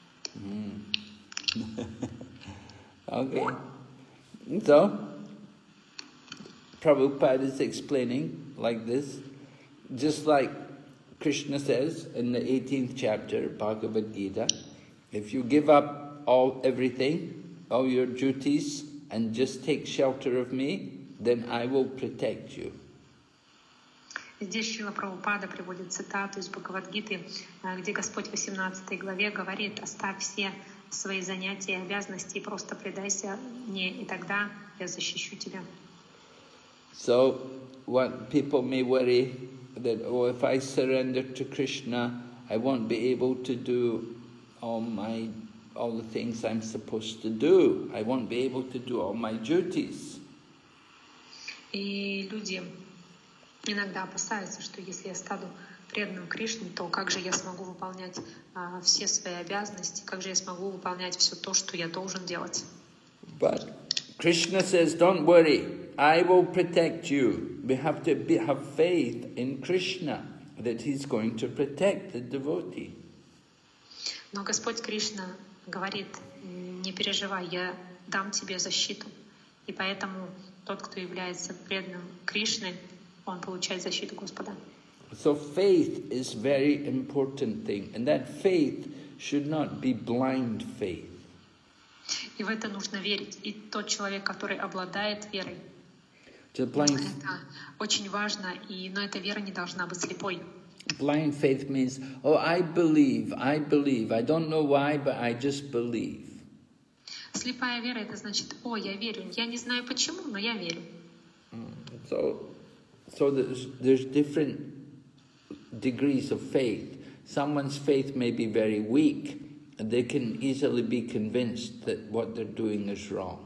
Okay. So, Prabhupada is explaining like this, just like Krishna says in the 18th chapter of Bhagavad Gita, if you give up everything, all your duties, and just take shelter of me, then I will protect you. Здесь Шрила Прабхупада приводит цитату из Бхагавад-гиты, где Господь в 18 главе говорит: «Оставь все свои занятия и обязанности и просто предайся мне, и тогда я защищу тебя». So, what people may worry that, oh, if I surrender to Krishna, I won't be able to do all the things I'm supposed to do. I won't be able to do all my duties. И люди иногда опасаются, что если я стану преданным Кришне, то как же я смогу выполнять все свои обязанности, как же я смогу выполнять все то, что я должен делать. But Krishna says, don't worry, I will protect you. We have to have faith in Krishna that he's going to protect the devotee. Но Господь Кришна говорит, не переживай, я дам тебе защиту. И поэтому тот, кто является преданным Кришне, он получает защиту Господа. So faith is very important thing, and that faith should not be blind faith. И в это нужно верить. И тот человек, который обладает верой, Blind, это очень важно, но эта вера не должна быть слепой. blind faith means, oh, I believe. I don't know why, but I just believe. Слепая вера — это значит, я верю. Я не знаю почему, но я верю. So there's different degrees of faith. Someone's faith may be very weak, and they can easily be convinced that what they're doing is wrong.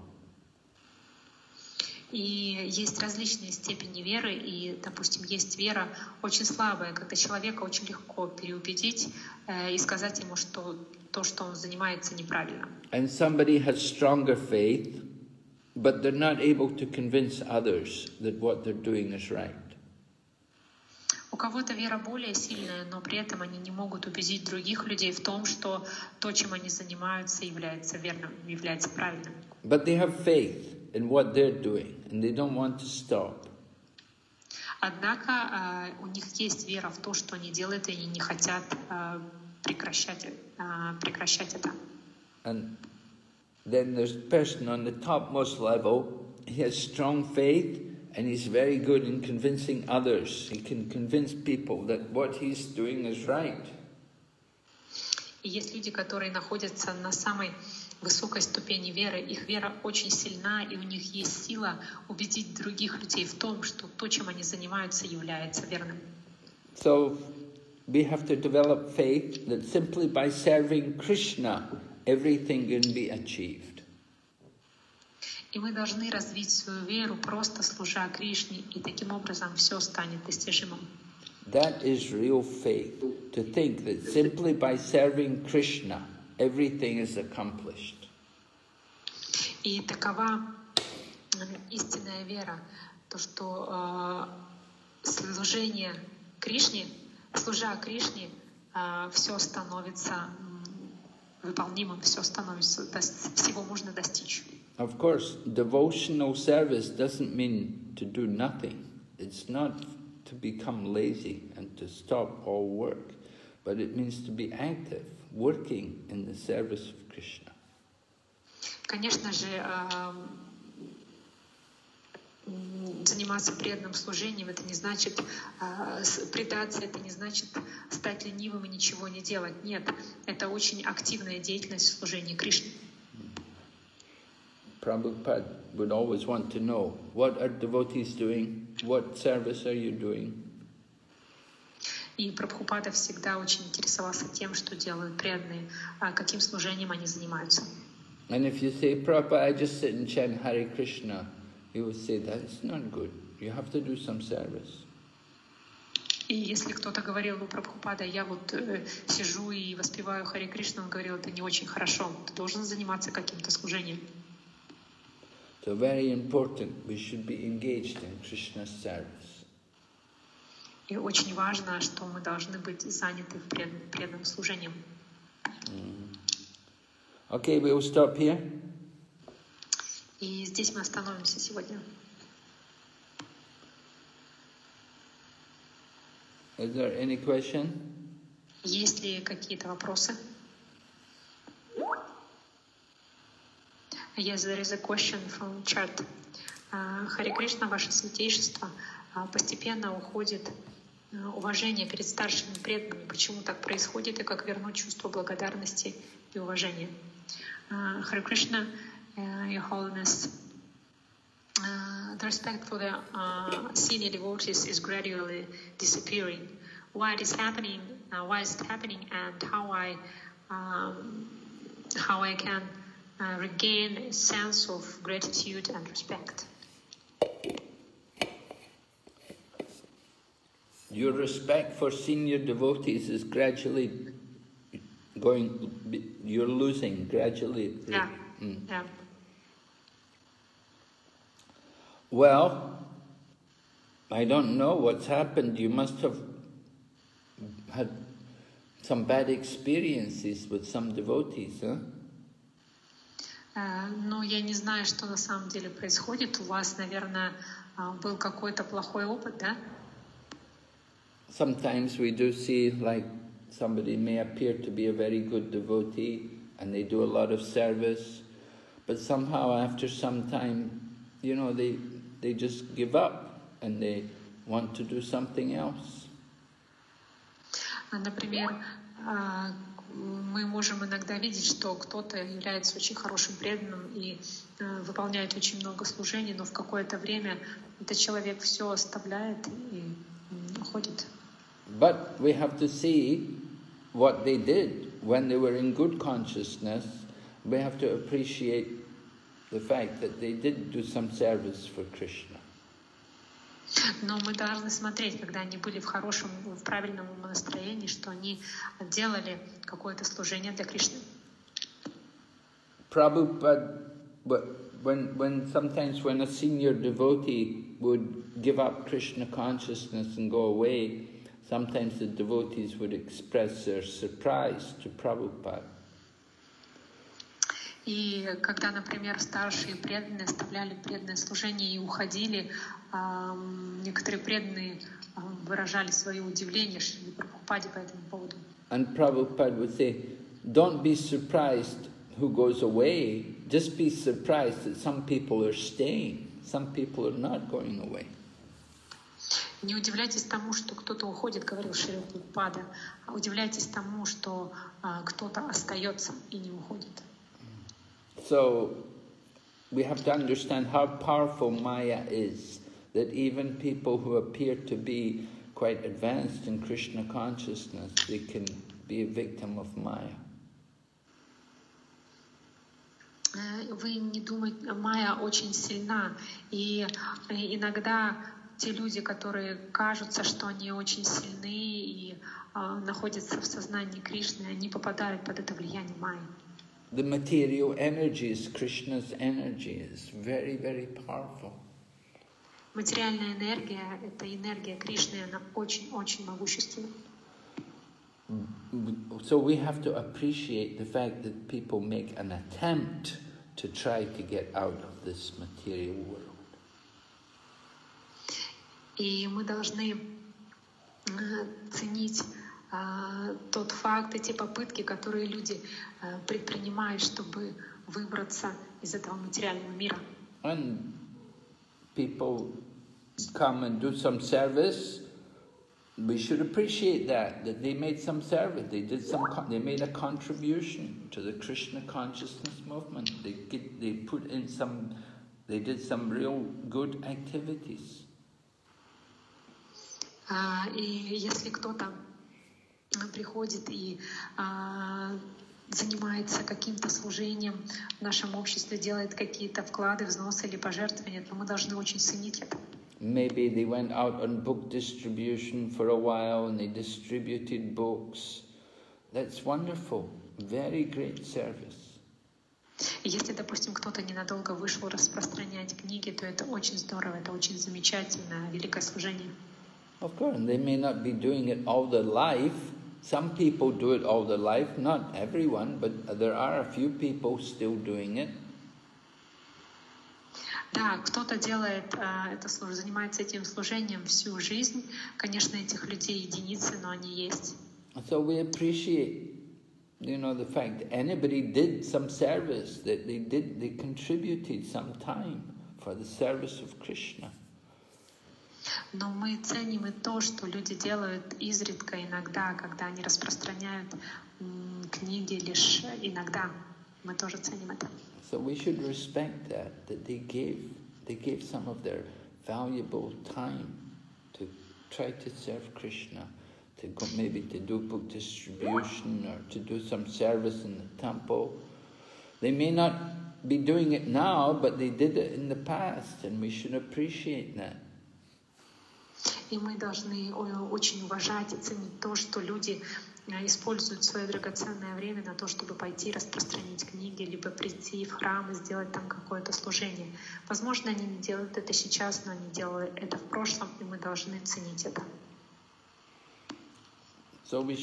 И есть различные степени веры, и, допустим, есть вера очень слабая, когда человека очень легко переубедить и сказать ему, что то, что он занимается, неправильно. And somebody has stronger faith, but they're not able to convince others that what they're doing is right. У кого-то вера более сильная, но при этом они не могут убедить других людей в том, что то, чем они занимаются, является верным, является правильным. But they have faith in what they're doing, and they don't want to stop. Однако у них есть вера в то, что они делают, и они не хотят прекращать это. And then there's a person on the topmost level, he has strong faith, and he's very good in convincing others. He can convince people that what he's doing is right. И есть люди, которые находятся на самой высокой ступени веры. Их вера очень сильна, и у них есть сила убедить других людей в том, что то, чем они занимаются, является верным. So we have to develop faith that simply by serving Krishna, everything can be achieved. И мы должны развить свою веру, просто служа Кришне, и таким образом все станет достижимым. That is real faith, to think that simply by serving Krishna, everything is accomplished. И такова истинная вера, то, что служение Кришне, служа Кришне, все становится выполнимым, все становится, всего можно достичь. Of course, devotional service doesn't mean to do nothing. It's not to become lazy and to stop all work, but it means to be active, working in the service of Krishna. Конечно же, заниматься преданным служением, это не значит предаться, это не значит стать ленивым и ничего не делать. Нет, это очень активная деятельность в служении Кришне. Prabhupada would always want to know, what are devotees doing? What service are you doing? И Прабхупада всегда очень интересовался тем, что делают преданные, каким служением они занимаются. And if you say, Prabhupada, I just sit and chant Hare Krishna, he would say, that's not good. You have to do some service. И если кто-то говорил, Прабхупада, я вот сижу и воспеваю Харе Кришну, он говорил, это не очень хорошо, ты должен заниматься каким-то служением. So very important, we should be engaged in Krishna's service. И очень важно, что мы должны быть заняты в преданном служением. Okay, we'll stop here. И здесь мы остановимся сегодня. Is there any question? Есть ли какие-то вопросы? Yes, there is a question from chat. Харе Кришна, Ваше Святейшество, постепенно уходит уважение перед старшими преданными. Почему так происходит и как вернуть чувство благодарности и уважения? Харе Кришна, Your Holiness, the respect for the senior devotees is gradually disappearing. Why it is happening? Why is it happening? And how I can regain a sense of gratitude and respect. Your respect for senior devotees is gradually you're losing gradually. Yeah. Yeah. Well, I don't know what's happened. You must have had some bad experiences with some devotees, huh? Но я не знаю, что на самом деле происходит. У вас, наверное, был какой-то плохой опыт, да? Sometimes we do see like somebody may appear to be a very good devotee and they do a lot of service, but somehow after some time, you know, they just give up and they want to do something else. Например, мы можем иногда видеть, что кто-то является очень хорошим преданным и выполняет очень много служений, но в какое-то время этот человек все оставляет и уходит. But we have to see what they did when they were in good consciousness. We have to appreciate the fact that they did do some service for Krishna. Но мы должны смотреть, когда они были в правильном настроении, что они делали какое-то служение для Кришны. Prabhupada, sometimes when a senior devotee would give up Krishna consciousness and go away, sometimes the devotees would express their surprise to Prabhupada. И когда, например, старшие преданные оставляли преданное служение и уходили, некоторые преданные выражали свое удивление Шриле Прабхупаде по этому поводу. And Prabhupada would say, don't be surprised who goes away, just be surprised that some people are staying, some people are not going away. Не удивляйтесь тому, что кто-то уходит, говорил Шрила Прабхупада, а удивляйтесь тому, что кто-то остается и не уходит. So we have to understand how powerful Maya is, that even people who appear to be quite advanced in Krishna consciousness, they can be a victim of Maya. Вы не думайте, Майя очень сильна, и иногда те люди, которые кажутся, что они очень сильны и находятся в сознании Кришны, они попадают под это влияние Майи. The material energies, Krishna's energy, is very, very powerful. Материальная энергия — это энергия Кришны, она очень-очень могущественна. So we have to appreciate the fact that people make an attempt to try to get out of this material world. И мы должны ценить тот факт, эти попытки, которые люди предпринимают, чтобы выбраться из этого материального мира. And people come and do some service. We should appreciate that they made some service. They made a contribution to the Krishna consciousness movement. They did some real good activities. И если кто-то приходит и занимается каким-то служением в нашем обществе, делает какие-то вклады, взносы или пожертвования, то мы должны очень ценить это. Maybe they went out on book distribution for a while and they distributed books. That's wonderful. Very great service. Если, допустим, кто-то ненадолго вышел распространять книги, то это очень здорово, это очень замечательно, великое служение. Of course, they may not be doing it all their life. Some people do it all their life, not everyone, but there are a few people still doing it. Да, кто-то делает занимается этим служением всю жизнь. Конечно, этих людей единицы, но они есть. So we appreciate, the fact that anybody did some service, that they contributed some time for the service of Krishna. Но мы ценим и то, что люди делают изредка, иногда, когда они распространяют книги лишь иногда. Мы тоже ценим это. So we should respect that they gave some of their valuable time to try to serve Krishna, to go maybe to do book distribution or to do some service in the temple. They may not be doing it now, but they did it in the past, and we should appreciate that. И мы должны очень уважать и ценить то, что люди используют свое драгоценное время на то, чтобы пойти распространить книги, либо прийти в храм и сделать там какое-то служение. Возможно, они не делают это сейчас, но они делали это в прошлом, и мы должны ценить это. So we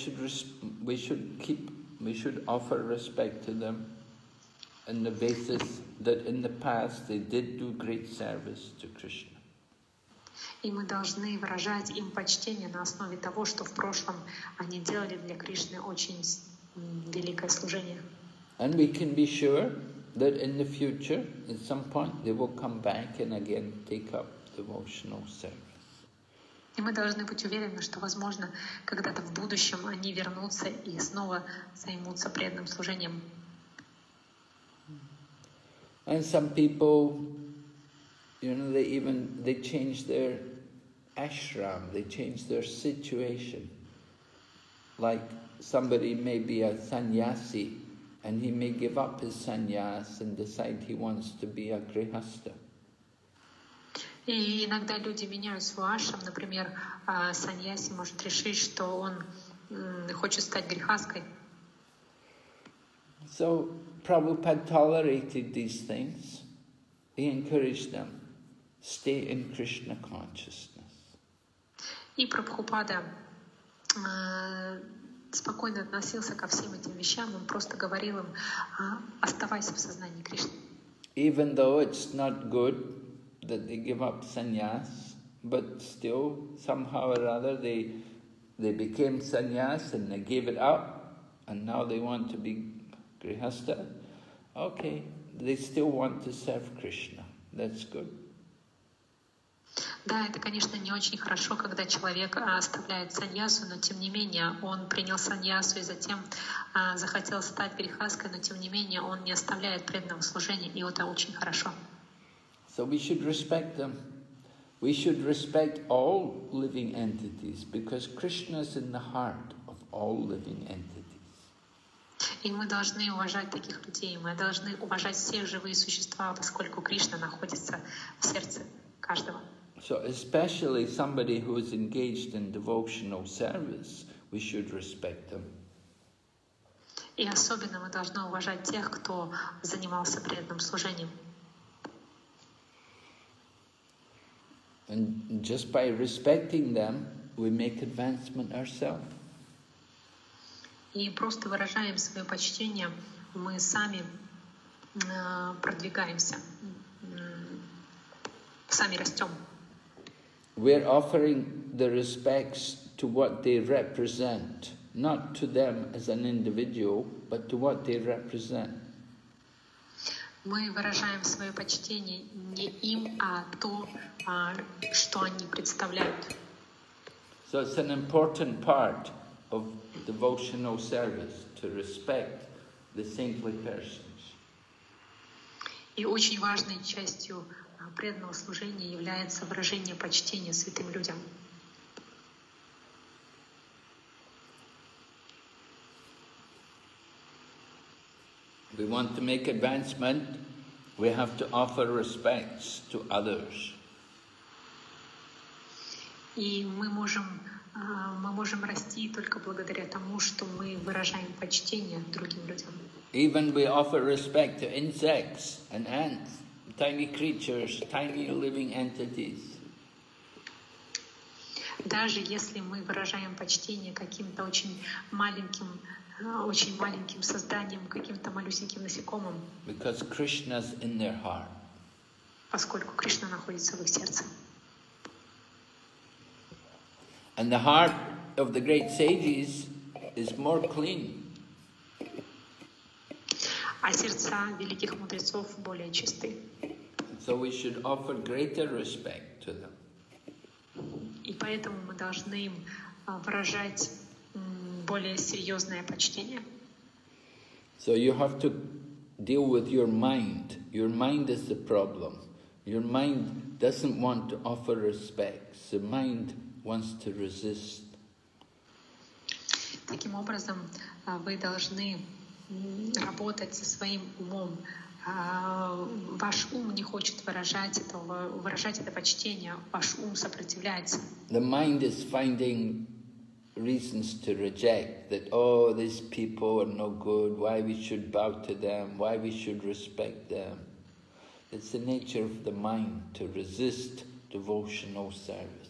should offer respect to them on the basis that in the past they did do great service to Krishna. И мы должны выражать им почтение на основе того, что в прошлом они делали для Кришны очень великое служение. And we can be sure that in the future, at some point, they will come back and again take up devotional service. И мы должны быть уверены, что, возможно, когда-то в будущем они вернутся и снова займутся преданным служением. And some people, they change their ashram, they change their situation. Like somebody may be a sannyasi, and he may give up his sannyas and decide he wants to be a grihasta. И иногда люди меняют свой ашрам. Например, саньяси может решить, что он хочет стать грихаской. So Prabhupada tolerated these things. He encouraged them, stay in Krishna consciousness. И Прабхупада спокойно относился ко всем этим вещам. Он просто говорил им: оставайся в сознании Кришны. Even though it's not good that they give up sannyas, but still somehow or other they became sannyas and they gave it up, and now they want to be grihasta. Okay, they still want to serve Krishna. That's good. Да, это, конечно, не очень хорошо, когда человек оставляет саньясу, но тем не менее он принял саньясу и затем захотел стать грихаской, но тем не менее он не оставляет преданного служения, и это очень хорошо. So we should respect them. We should respect all living entities because Krishna is in the heart of all living entities. И мы должны уважать таких людей, мы должны уважать все живые существа, поскольку Кришна находится в сердце каждого. So especially somebody who is engaged in devotional service, we should respect them. И особенно мы должны уважать тех, кто занимался преданным служением. And just by respecting them, we make advancement ourselves. И просто выражаем свое почтение, мы сами продвигаемся, сами растем. We're offering the respects to what they represent, not to them as an individual, but to what they represent. Мы выражаем свое почтение не им, а то, что они представляют. So it's an important part of devotional service to respect the saintly persons. И очень важной частью преданного служения является выражение почтения святым людям. We want to make advancement, we have to offer respects to others. И мы можем расти только благодаря тому, что мы выражаем почтение другим людям. Even we offer respect to insects and ants, tiny creatures, tiny living entities. Даже если мы выражаем почтение каким-то очень маленьким созданием, каким-то малюсеньким насекомым. Because Krishna's in their heart. Поскольку Кришна находится в их сердце. And the heart of the great sages is more clean. А сердца великих мудрецов более чисты. So we should offer greater respect to them. И поэтому мы должны им выражать более серьезное почтение. So you have to deal with your mind. Your mind is the problem. Your mind doesn't want to offer respects. The mind wants to resist. Таким образом, вы должны работать со своим умом. ваш ум не хочет выражать это почтение, ваш ум сопротивляется. The mind is finding reasons to reject that, oh, these people are no good, why we should bow to them, why we should respect them. It's the nature of the mind to resist devotional service.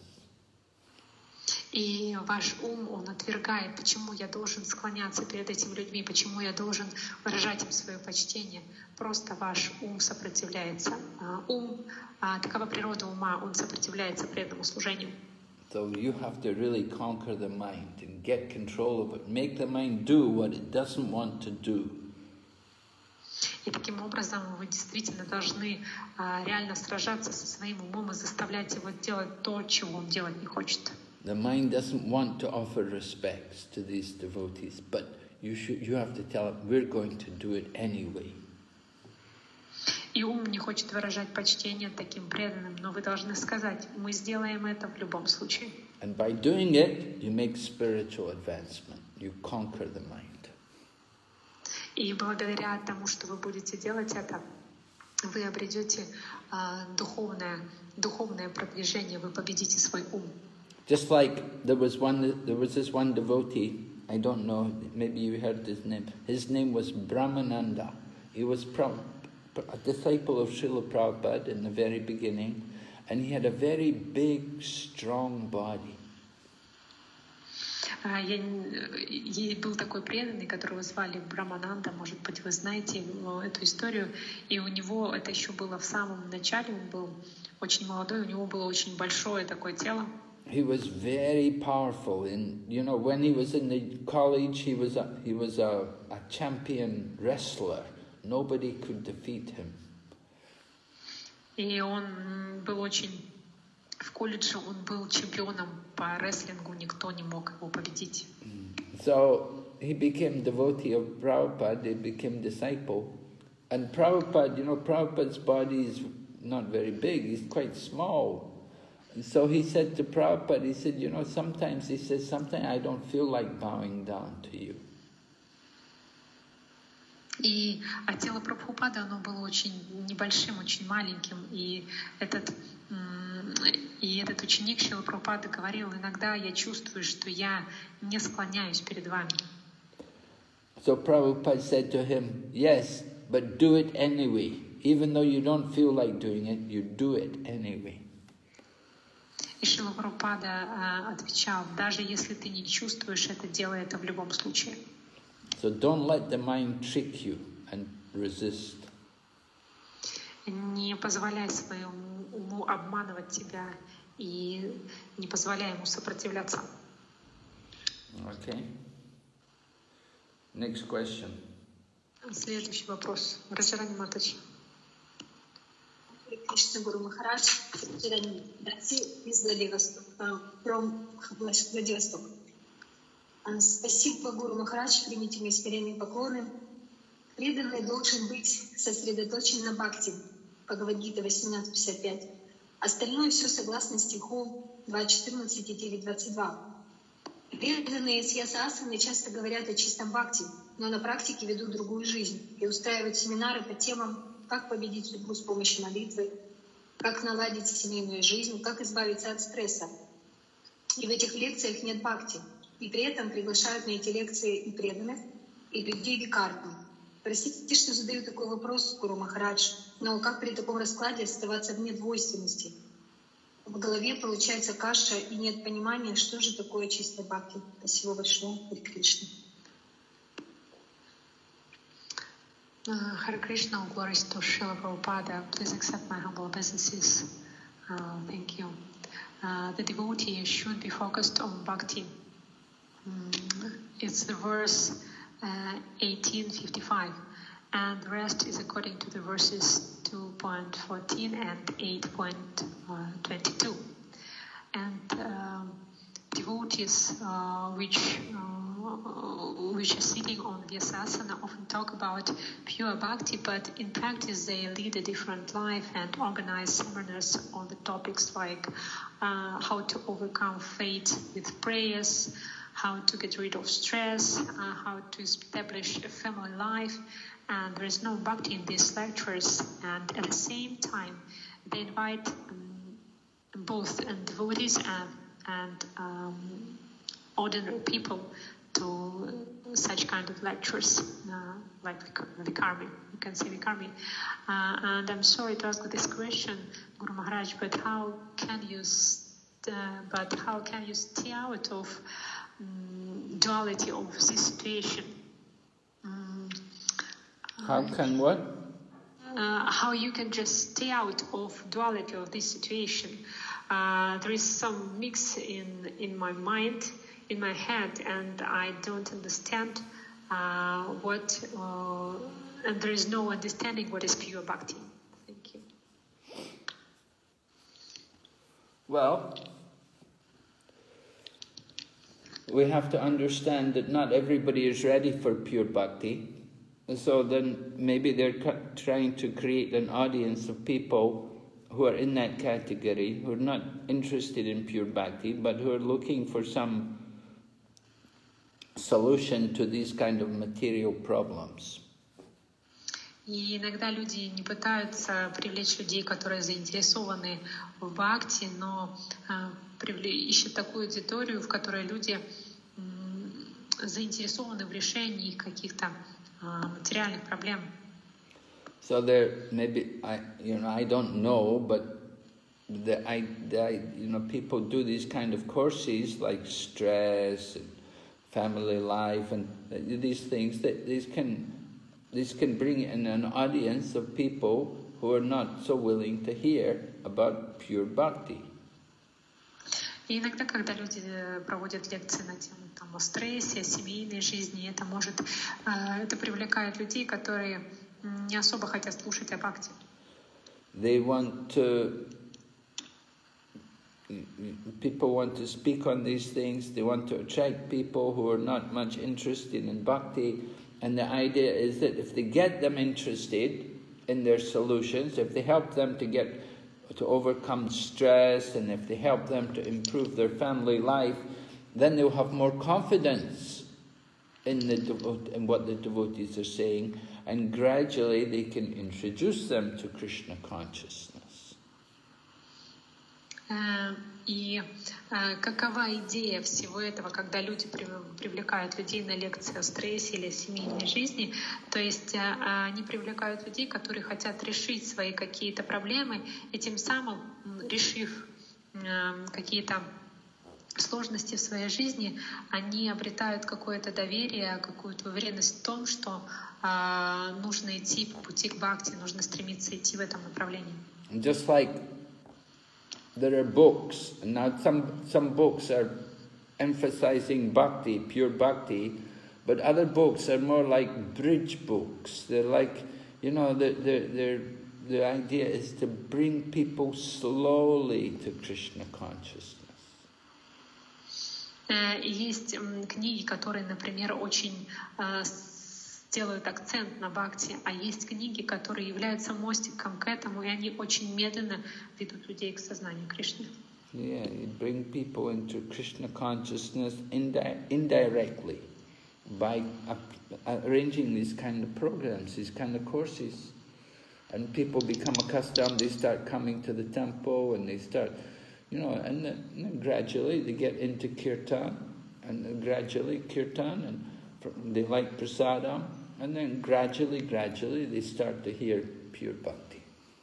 И ваш ум, он отвергает, почему я должен склоняться перед этими людьми, почему я должен выражать им свое почтение. Просто ваш ум сопротивляется. Такова природа ума, он сопротивляется преданному служению. So you have to really conquer the mind and get control of it. Make the mind do what it doesn't want to do. И таким образом вы действительно должны реально сражаться со своим умом и заставлять его делать то, чего он делать не хочет. The mind doesn't want to offer respects to these devotees, but you have to tell it, we're going to do it anyway. И ум не хочет выражать почтение таким преданным, но вы должны сказать, мы сделаем это в любом случае. And by doing it, you make spiritual advancement. You conquer the mind. И благодаря тому, что вы будете делать это, вы обретете духовное продвижение, вы победите свой ум. Just like there was this one devotee, I don't know, maybe you heard his name. His name was Brahmananda. He was a disciple of Srila Prabhupada in the very beginning, and he had a very big, strong body. Был такой преданный, которого звали Брамананда, может быть, вы знаете эту историю, и у него это еще было в самом начале, он был очень молодой, у него было очень большое такое тело. He was very powerful. When he was in the college, he was a champion wrestler. Nobody could defeat him. И он был очень в колледже, он был чемпионом по рестлингу, никто не мог его победить. So he became devotee of Prabhupada. He became disciple, and Prabhupada's body is not very big. He's quite small. So he said to Prabhupada, he said, sometimes I don't feel like bowing down to you. А тело Прабхупады, оно было очень небольшим, очень маленьким. И этот ученик Шрилы Прабхупады говорил, иногда я чувствую, что я не склоняюсь перед вами. So Prabhupada said to him, yes, but do it anyway. Even though you don't feel like doing it, you do it anyway. И Шрила Прабхупада отвечал, даже если ты не чувствуешь это, делай это в любом случае. So don't let the mind trick you and resist. Не позволяй своему уму обманывать тебя и не позволяй ему сопротивляться. Okay. Next question. Следующий вопрос. Раджарани Матаджи. Krishna Guru Maharaj, из Владивостока, from Владивосток. Спасибо, Гуру Махарадж, примите мои смиренные поклоны. Преданный должен быть сосредоточен на бхакти. Бхагавад-гита 18.55. Остальное все согласно стиху 2.14 и 9.22. Преданные сьяса-асаны часто говорят о чистом бхакти, но на практике ведут другую жизнь и устраивают семинары по темам, как победить судьбу с помощью молитвы, как наладить семейную жизнь, как избавиться от стресса. И в этих лекциях нет бхакти. И при этом приглашают на эти лекции и преданных, и людей викарни. Простите, что задаю такой вопрос, Гуру Махарадж, но как при таком раскладе оставаться вне двойственности? В голове получается каша и нет понимания, что же такое чистая бхакти. Спасибо большое, Харе Кришна. Hare Krishna, glories to Srila Prabhupada. Please accept my humble obeisances. Thank you. The devotee should be focused on bhakti. It's the verse 18:55, and the rest is according to the verses 2.14 and 8.22. And devotees which are sitting on Vyasasana often talk about pure bhakti, but in practice they lead a different life and organize seminars on the topics like how to overcome fate with prayers, how to get rid of stress, how to establish a family life, and there is no bhakti in these lectures. And at the same time, they invite both devotees and ordinary people to such kind of lectures, like Vikarmi. You can say Vikarmi. And I'm sorry to ask this question, Guru Maharaj, but how can you stay out of duality of this situation? How can what? How you can just stay out of duality of this situation? There is some mix in my mind, in my head, and I don't understand and there is no understanding what is pure bhakti. Thank you. Well, we have to understand that not everybody is ready for pure bhakti. So then maybe they're trying to create an audience of people who are in that category, who are not interested in pure bhakti, but who are looking for some solution to these kind of material problems. И иногда люди не пытаются привлечь людей, которые заинтересованы в бхакти, но ищут такую аудиторию, в которой люди заинтересованы в решении каких-то материальных проблем. So there maybe I don't know, but people do these kind of courses like stress and family life and these things that this can bring in an audience of people who are not so willing to hear about pure bhakti. И иногда, когда люди проводят лекции на тему о стрессе, о семейной жизни, это привлекает людей, которые не особо хотят слушать о бхакти. People want to speak on these things. They want to attract people who are not much interested in bhakti. And the idea is that if they get them interested in their solutions, if they help them to overcome stress, and if they help them to improve their family life, then they'll have more confidence in what the devotees are saying, and gradually they can introduce them to Krishna consciousness. И какова идея всего этого, когда люди привлекают людей на лекции о стрессе или о семейной жизни? То есть они привлекают людей, которые хотят решить свои какие-то проблемы, и тем самым, решив какие-то сложности в своей жизни, они обретают какое-то доверие, какую-то уверенность в том, что нужно идти по пути к бхакти, нужно стремиться идти в этом направлении. Just like there are books, and now some books are emphasizing bhakti, pure bhakti, but other books are more like bridge books. They're like, the idea is to bring people slowly to Krishna consciousness. Есть книги, которые, например, очень делают акцент на бхакти, а есть книги, которые являются мостиком к этому, и они очень медленно ведут людей к сознанию Кришны. Yeah, you bring people into Krishna consciousness indirectly by arranging these kind of programs, these kind of courses. And people become accustomed, they start coming to the temple, and they start, and then gradually they get into kirtan, and then gradually kirtan, and they like prasadam, and then gradually they start to hear pure bhakti.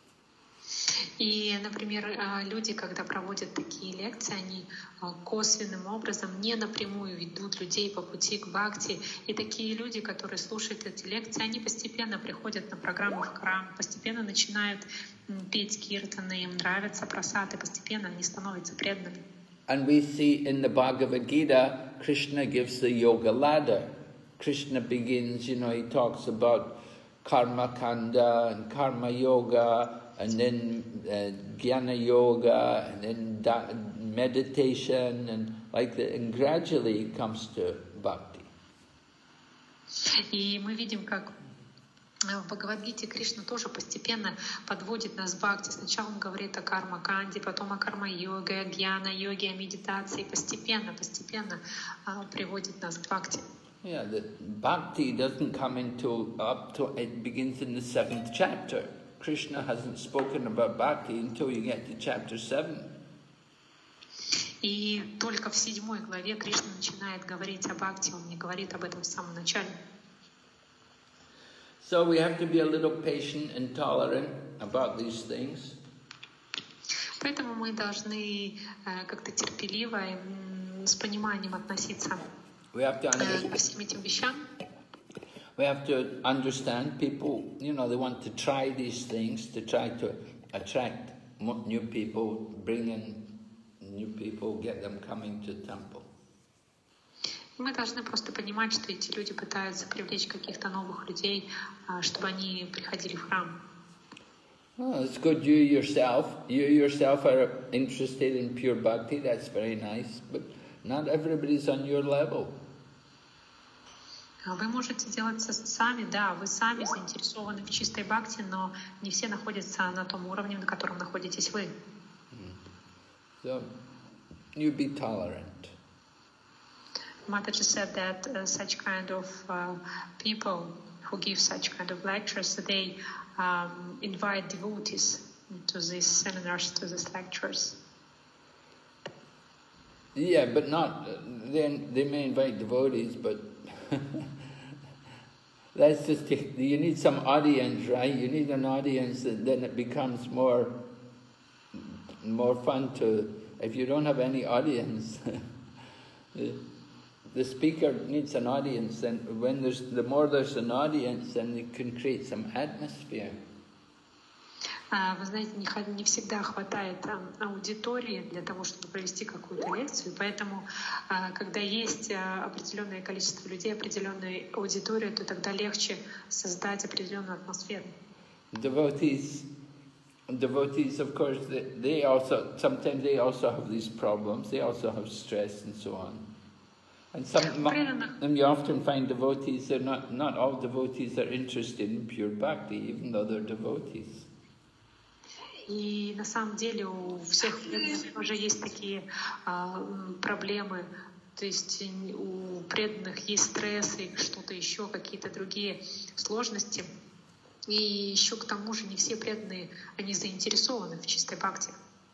И, например, люди, когда проводят такие лекции, они косвенным образом, не напрямую ведут людей по пути к бхакти. И такие люди, которые слушают эти лекции, они постепенно приходят на программу в храм, постепенно начинают петь киртаны, им нравится прасад, и постепенно они становятся преданными. And we see in the Bhagavad Gita, Krishna gives the yoga ladder. Krishna begins, he talks about karma kanda and karma yoga, and then jnana yoga, and then meditation, and gradually it comes to bhakti. И мы видим, как в Бхагавад-гите Кришна тоже постепенно подводит нас к бхакти. Сначала он говорит о карма-канде, потом о карма-йоге, о гьяна-йоге, о медитации. Постепенно приводит нас к бхакти. Yeah, the bhakti doesn't come it begins in the 7th chapter. Krishna hasn't spoken about bhakti until you get to chapter 7. И только в 7 главе Кришна начинает говорить о бхакти, он не говорит об этом в самом начале. So we have to be a little patient and tolerant about these things. Поэтому мы должны как-то терпеливо и с пониманием относиться ко всем этим вещам. We have to understand people, they want to try these things to try to attract new people, bring in new people, get them coming to the temple. Мы должны просто понимать, что эти люди пытаются привлечь каких-то новых людей, чтобы они приходили в храм. Oh, it's good you yourself are interested in pure bhakti, that's very nice, but not everybody's on your level. Вы можете делать сами, да, вы сами заинтересованы в чистой бхакти, но не все находятся на том уровне, на котором находитесь вы. So, you be tolerant. Mataji said that such kind of people who give such kind of lectures, they invite devotees to these seminars, to these lectures. Yeah, but not, they may invite devotees, but that's just, you need some audience, right? You need an audience, and then it becomes more fun to, if you don't have any audience, the speaker needs an audience, and the more there's an audience, then it can create some atmosphere. Вы знаете, не всегда хватает аудитории для того, чтобы провести какую-то лекцию, поэтому, когда есть определенное количество людей, определенная аудитория, то тогда легче создать определенную атмосферу. Devotees, of course, sometimes they also have these problems. They also have stress and so on. And you often find devotees, not all devotees are interested in pure bhakti, even though they're devotees. И на самом деле у всех преданных уже есть такие проблемы, то есть у преданных есть стресс и что-то еще, какие-то другие сложности. И еще к тому же не все преданные, они заинтересованы в чистой бхакти.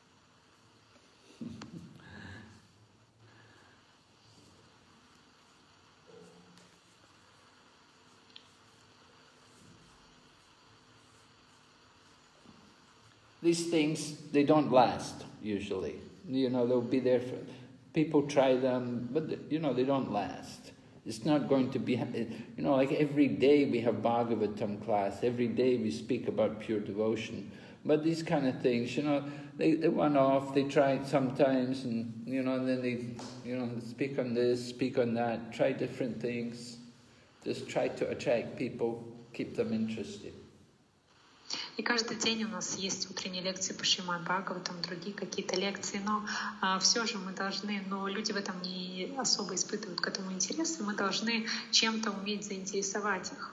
These things, they don't last, usually. They'll be there for... People try them, but, they don't last. It's not going to be... like every day we have Bhagavatam class. Every day we speak about pure devotion. But these kind of things, they one off, they try it sometimes, and, and then they, speak on this, speak on that, try different things. Just try to attract people, keep them interested. И каждый день у нас есть утренние лекции по Шримад Бхагаватам, другие какие-то лекции, но все же мы должны, но люди в этом не особо испытывают к этому интерес, и мы должны чем-то уметь заинтересовать их.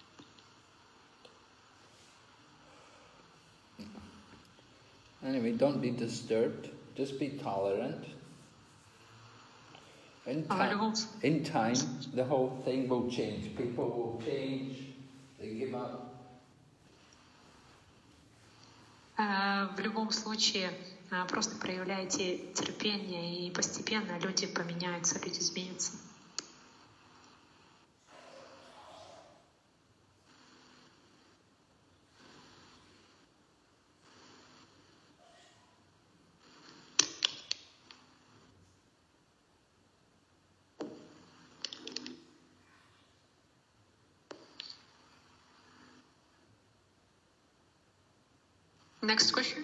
Anyway, don't be disturbed, just be tolerant. In time, the whole thing will change. People will change, they give up. В любом случае, просто проявляйте терпение, и постепенно люди поменяются, люди изменятся. Next question.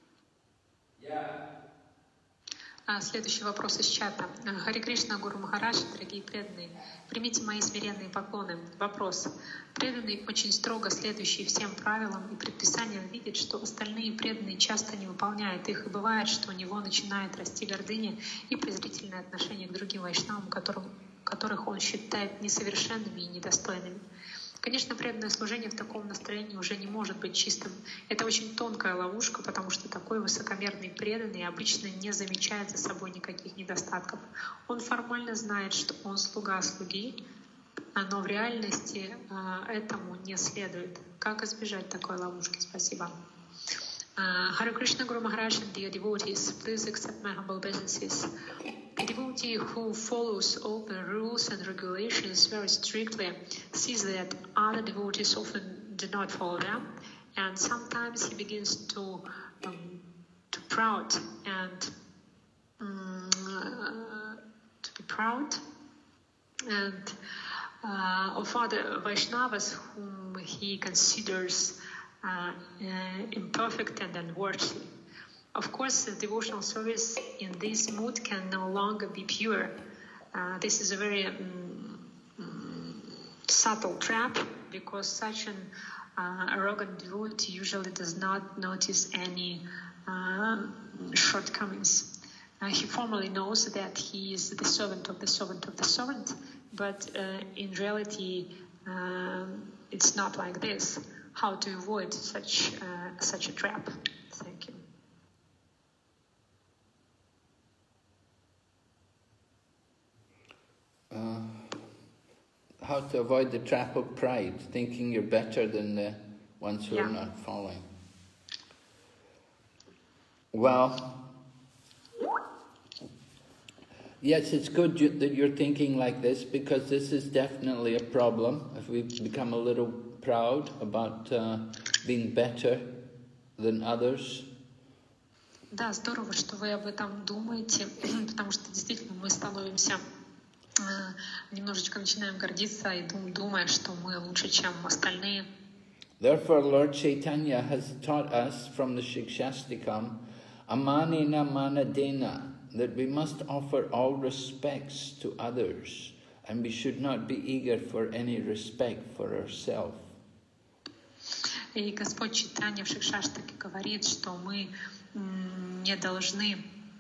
Следующий вопрос из чата. Хари Кришна, Гуру Махарадж, дорогие преданные, примите мои смиренные поклоны. Вопрос. Преданный, очень строго следующий всем правилам и предписаниям, видит, что остальные преданные часто не выполняют их, и бывает, что у него начинает расти гордыня и презрительное отношение к другим вайшнавам, которых он считает несовершенными и недостойными. Конечно, преданное служение в таком настроении уже не может быть чистым. Это очень тонкая ловушка, потому что такой высокомерный преданный обычно не замечает за собой никаких недостатков. Он формально знает, что он слуга слуги, но в реальности этому не следует. Как избежать такой ловушки? Спасибо. Hare Krishna Guru Maharaj and dear devotees, please accept my humble obeisances. A devotee who follows all the rules and regulations very strictly sees that other devotees often do not follow them, and sometimes he begins to proud and to be proud and of other Vaishnavas whom he considers imperfect and unworthy. Of course, the devotional service in this mood can no longer be pure. This is a very subtle trap, because such an arrogant devotee usually does not notice any shortcomings. He formally knows that he is the servant of the servant of the servant, but in reality, it's not like this. How to avoid such a trap? Thank you. How to avoid the trap of pride, thinking you're better than the ones who are not following. Well, yes, it's good that you're thinking like this, because this is definitely a problem. If we become a little proud about being better than others. Да, здорово, что вы об этом думаете, потому что действительно мы становимся немножечко начинаем гордиться и думая, что мы лучше, чем остальные. Therefore, Lord Chaitanya has taught us from the Shikshastikam, amanina manadena, that we must offer all respects to others, and we should not be eager for any respect for ourselves. И Господь Чайтанья в Шикшаштаке говорит, что мы должны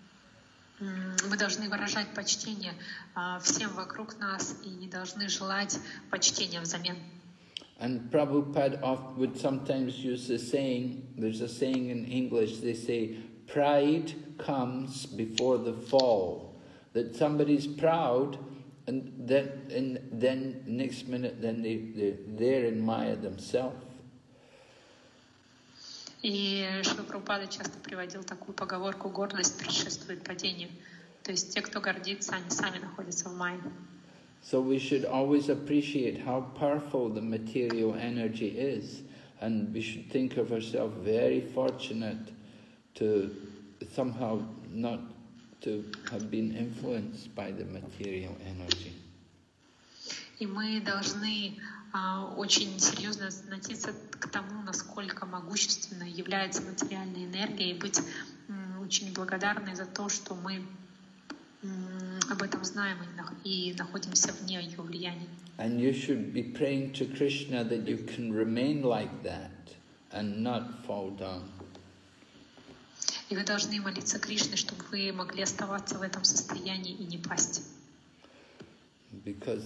выражать почтение всем вокруг нас и не должны желать почтения взамен. And Prabhupada would sometimes use the saying, there's a saying in English, they say, pride comes before the fall. That somebody's proud, and then next minute, then they're there in Maya themselves. И Шрила Прабхупада часто приводил такую поговорку: гордость предшествует падению. То есть те, кто гордится, они сами находятся в майе. So we should always appreciate how powerful the material energy is, and we should think of ourselves very fortunate to somehow not to have been influenced by the material energy. И мы должны очень серьезно относиться к тому, насколько могущественной является материальная энергия, и быть очень благодарны за то, что мы об этом знаем и находимся вне ее влияния. And you should be praying to Krishna that you can remain like that and not fall down. И вы должны молиться Кришне, чтобы вы могли оставаться в этом состоянии и не пасть. Because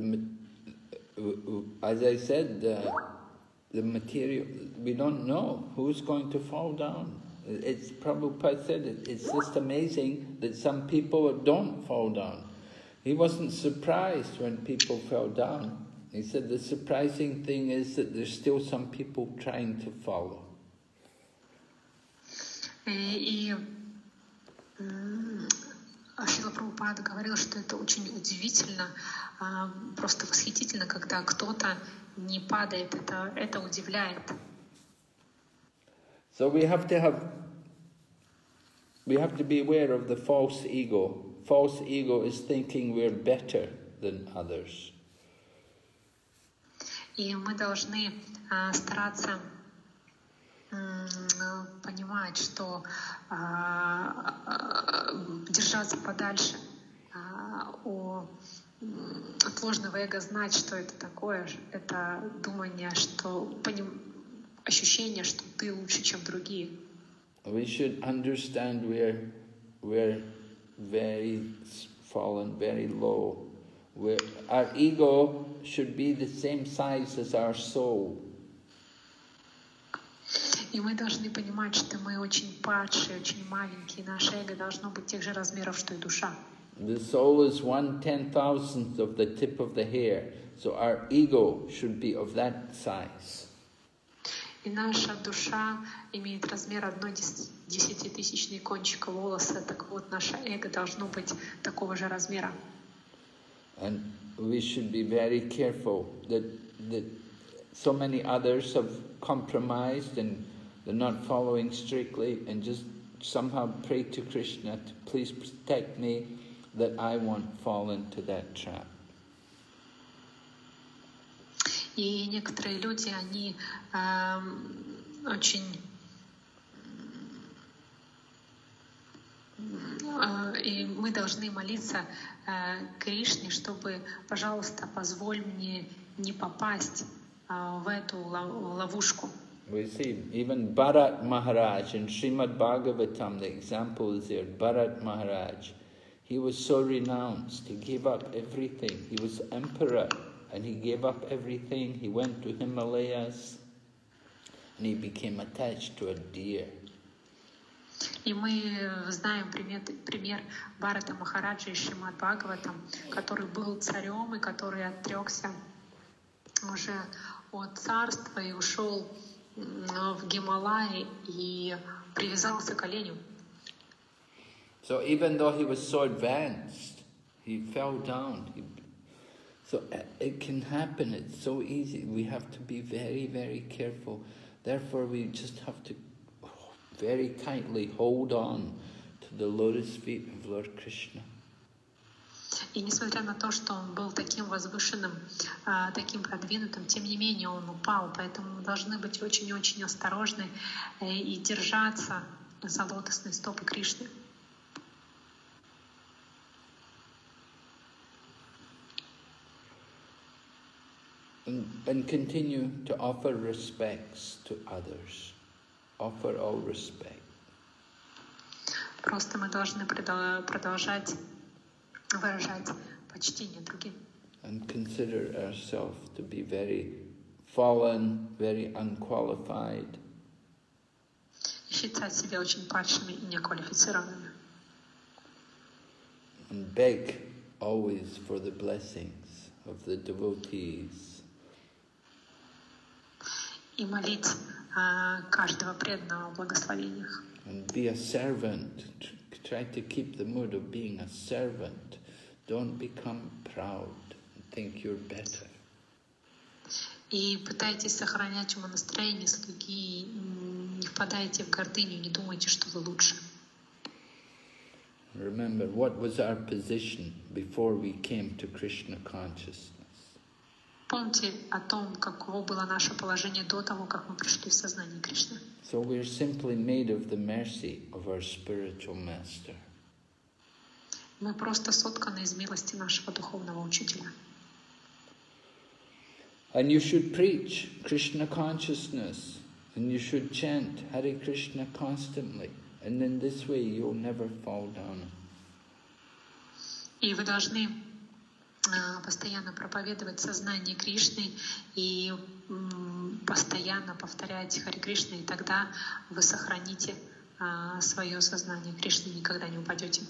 as I said, the material, we don't know who's going to fall down. It's Prabhupada said it's just amazing that some people don't fall down. He wasn't surprised when people fell down. He said the surprising thing is that there's still some people trying to follow. И Шрила Прабхупада говорил, что это очень удивительно, просто восхитительно, когда кто-то не падает. Это удивляет. So we have to be aware of the false ego. False ego is thinking we're better than others. И мы должны стараться понимать, что держаться подальше от ложного эго, знать, что это такое, это думание, что ощущение, что ты лучше, чем другие. We should understand we're very fallen, very low. Our ego should be the same size as our soul. И мы должны понимать, что мы очень падшие, очень маленькие. Наше эго должно быть тех же размеров, что и душа. The soul is 1/10,000th of the tip of the hair, so our ego should be of that size. И наша душа имеет размер 1/10,000 кончика волоса. Так вот, наше эго должно быть такого же размера. And we should be very careful that so many others have compromised and they're not following strictly, and just somehow pray to Krishna to please protect me, that I won't fall into that trap. И некоторые люди, они очень... И мы должны молиться Кришне, чтобы, пожалуйста, позволь мне не попасть в эту ловушку. We see even Bharat Maharaj in Srimad Bhagavatam, the example is there. Bharat Maharaj, he was so renounced, he gave up everything. He was emperor and he gave up everything. He went to Himalayas and he became attached to a deer. И мы знаем пример Бхарата Махараджа из Шримад Бхагаватам, который был царем и который отрекся уже от царства и ушел в Гималаи и привязался к оленю. So even though he was so advanced, he fell down. So it can happen. It's so easy. We have to be very, very careful. Therefore, we just have to very tightly hold on to the lotus feet of Lord Krishna. И несмотря на то, что он был таким возвышенным, таким продвинутым, тем не менее он упал. Поэтому мы должны быть очень-очень осторожны и держаться за лотосные стопы Кришны. And continue to offer respects to others. Offer all respect. Просто мы должны продолжать выражать почтение другим. And consider ourselves to be very fallen, very unqualified. Считать себя очень падшими и неквалифицированными. And beg always for the blessings of the devotees. И молить каждого преданного о благословениях. And be a servant. Try to keep the mood of being a servant. Don't become proud and think you're better. И пытайтесь сохранять умонастроение слуги, не впадайте в гордыню, не думайте, что вы лучше. Remember, what was our position before we came to Krishna consciousness? Помните о том, каково было наше положение до того, как мы пришли в сознание Кришны. So we're simply made of the mercy of our spiritual master. Мы просто сотканы из милости нашего духовного учителя. And you should preach Krishna consciousness, and you should chant Hare Krishna constantly, and in this way you'll never fall down. И вы должны постоянно проповедовать сознание Кришны и постоянно повторять Харе Кришна, и тогда вы сохраните свое сознание Кришны, никогда не упадете.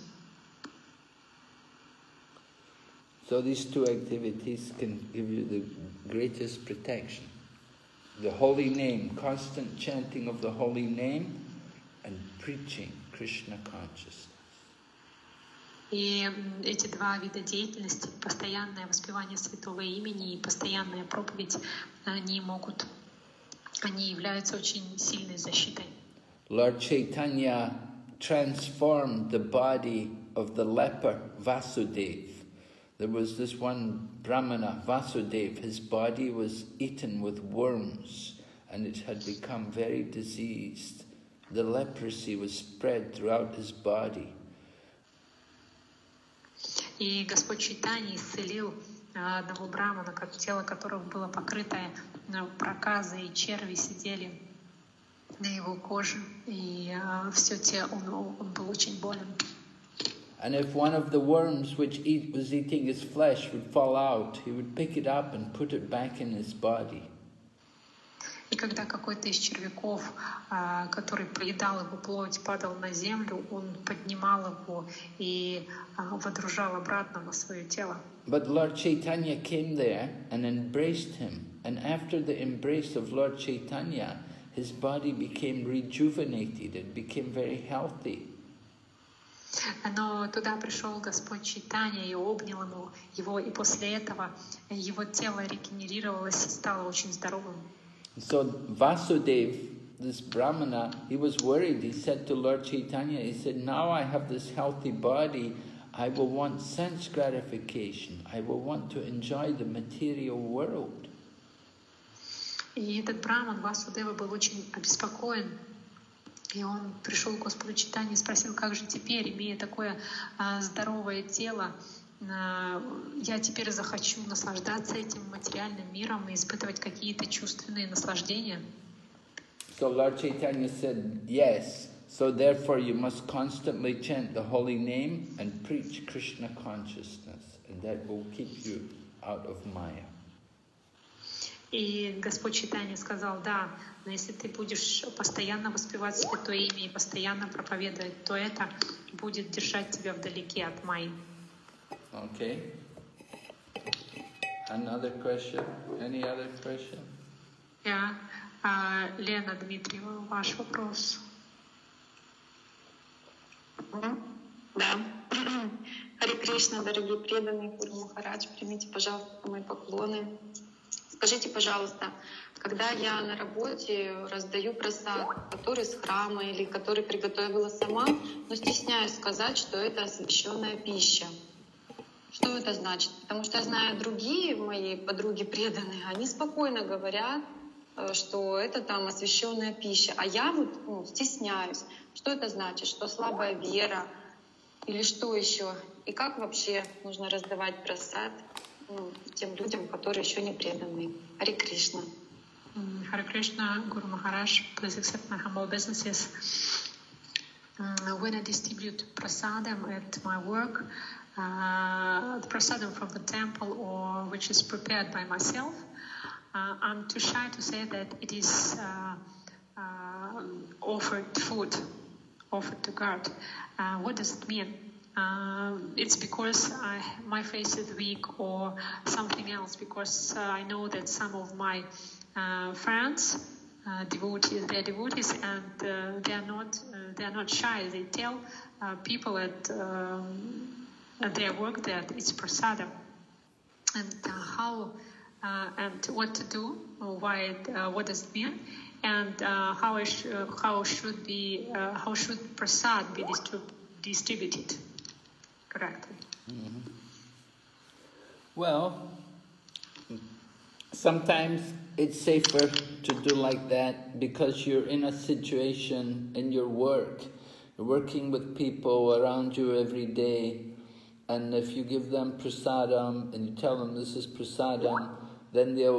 So these two activities can give you the greatest protection. The holy name, constant chanting of the holy name, and preaching Krishna consciousness. И эти два вида деятельности, постоянное воспевание святого имени и постоянная проповедь, они являются очень сильной защитой. Lord Chaitanya transformed the body of the leper Vasudeva. There was this one Brahmana, Vasudeva, his body was eaten with worms and it had become very diseased. The leprosy was spread throughout his body. И Господь Чайтанья исцелил одного брамана, тело которого было покрыто проказой, и черви сидели на его коже, и все тело, он был очень болен. And if one of the worms which was eating his flesh would fall out, he would pick it up and put it back in his body. И когда какой-то из червяков, который поедал его плоть, падал на землю, он поднимал его и водружал обратно на свое тело. But Lord Chaitanya came there and embraced him. And after the embrace of Lord Chaitanya, his body became rejuvenated and became very healthy. Но туда пришел Господь Чайтанья и обнял его, и после этого его тело регенерировалось и стало очень здоровым. So Vasudev, this Brahmana, he was worried. He said to Lord Chaitanya, he said, now I have this healthy body, I will want sense gratification. I will want to enjoy the material world. И этот браман Васудева был очень обеспокоен. И он пришел к Господу Чайтанье и спросил, как же теперь, имея такое здоровое тело, я теперь захочу наслаждаться этим материальным миром и испытывать какие-то чувственные наслаждения. So Lord Chaitanya said, yes. So therefore you must constantly chant the holy name and preach Krishna consciousness. And that will keep you out of Maya. И Господь Чайтанья сказал, да, но если ты будешь постоянно воспевать святое имя и постоянно проповедовать, то это будет держать тебя вдалеке от Майи. Okay. Another question? Any other question? Yeah. Лена Дмитриева, ваш вопрос. Да. Харе Кришна, дорогие преданные, Гуру Махарадж, примите, пожалуйста, мои поклоны. Скажите, пожалуйста, когда я на работе раздаю прасад, который с храма или который приготовила сама, но стесняюсь сказать, что это освященная пища. Что это значит? Потому что я знаю, другие мои подруги преданные, они спокойно говорят, что это там освященная пища, а я вот стесняюсь. Что это значит? Что слабая вера или что еще? И как вообще нужно раздавать прасад тем людям, которые еще не преданные? Харе Кришна. Харе Кришна, Guru Maharaj, please accept my humble obeisances. When I distribute prasadam at my work, the prasadam from the temple or which is prepared by myself, I'm too shy to say that it is offered food, offered to God. What does it mean? It's because my face is weak or something else, because I know that some of my friends, devotees, they're devotees and they are not shy. They tell people at their work that it's prasadam. And how and what to do, what does it mean, and how should prasad be distributed correctly? Mm-hmm. Well, sometimes it's safer to do like that because you're in a situation in your work. You're working with people around you every day, and if you give them prasadam and you tell them this is prasadam, then they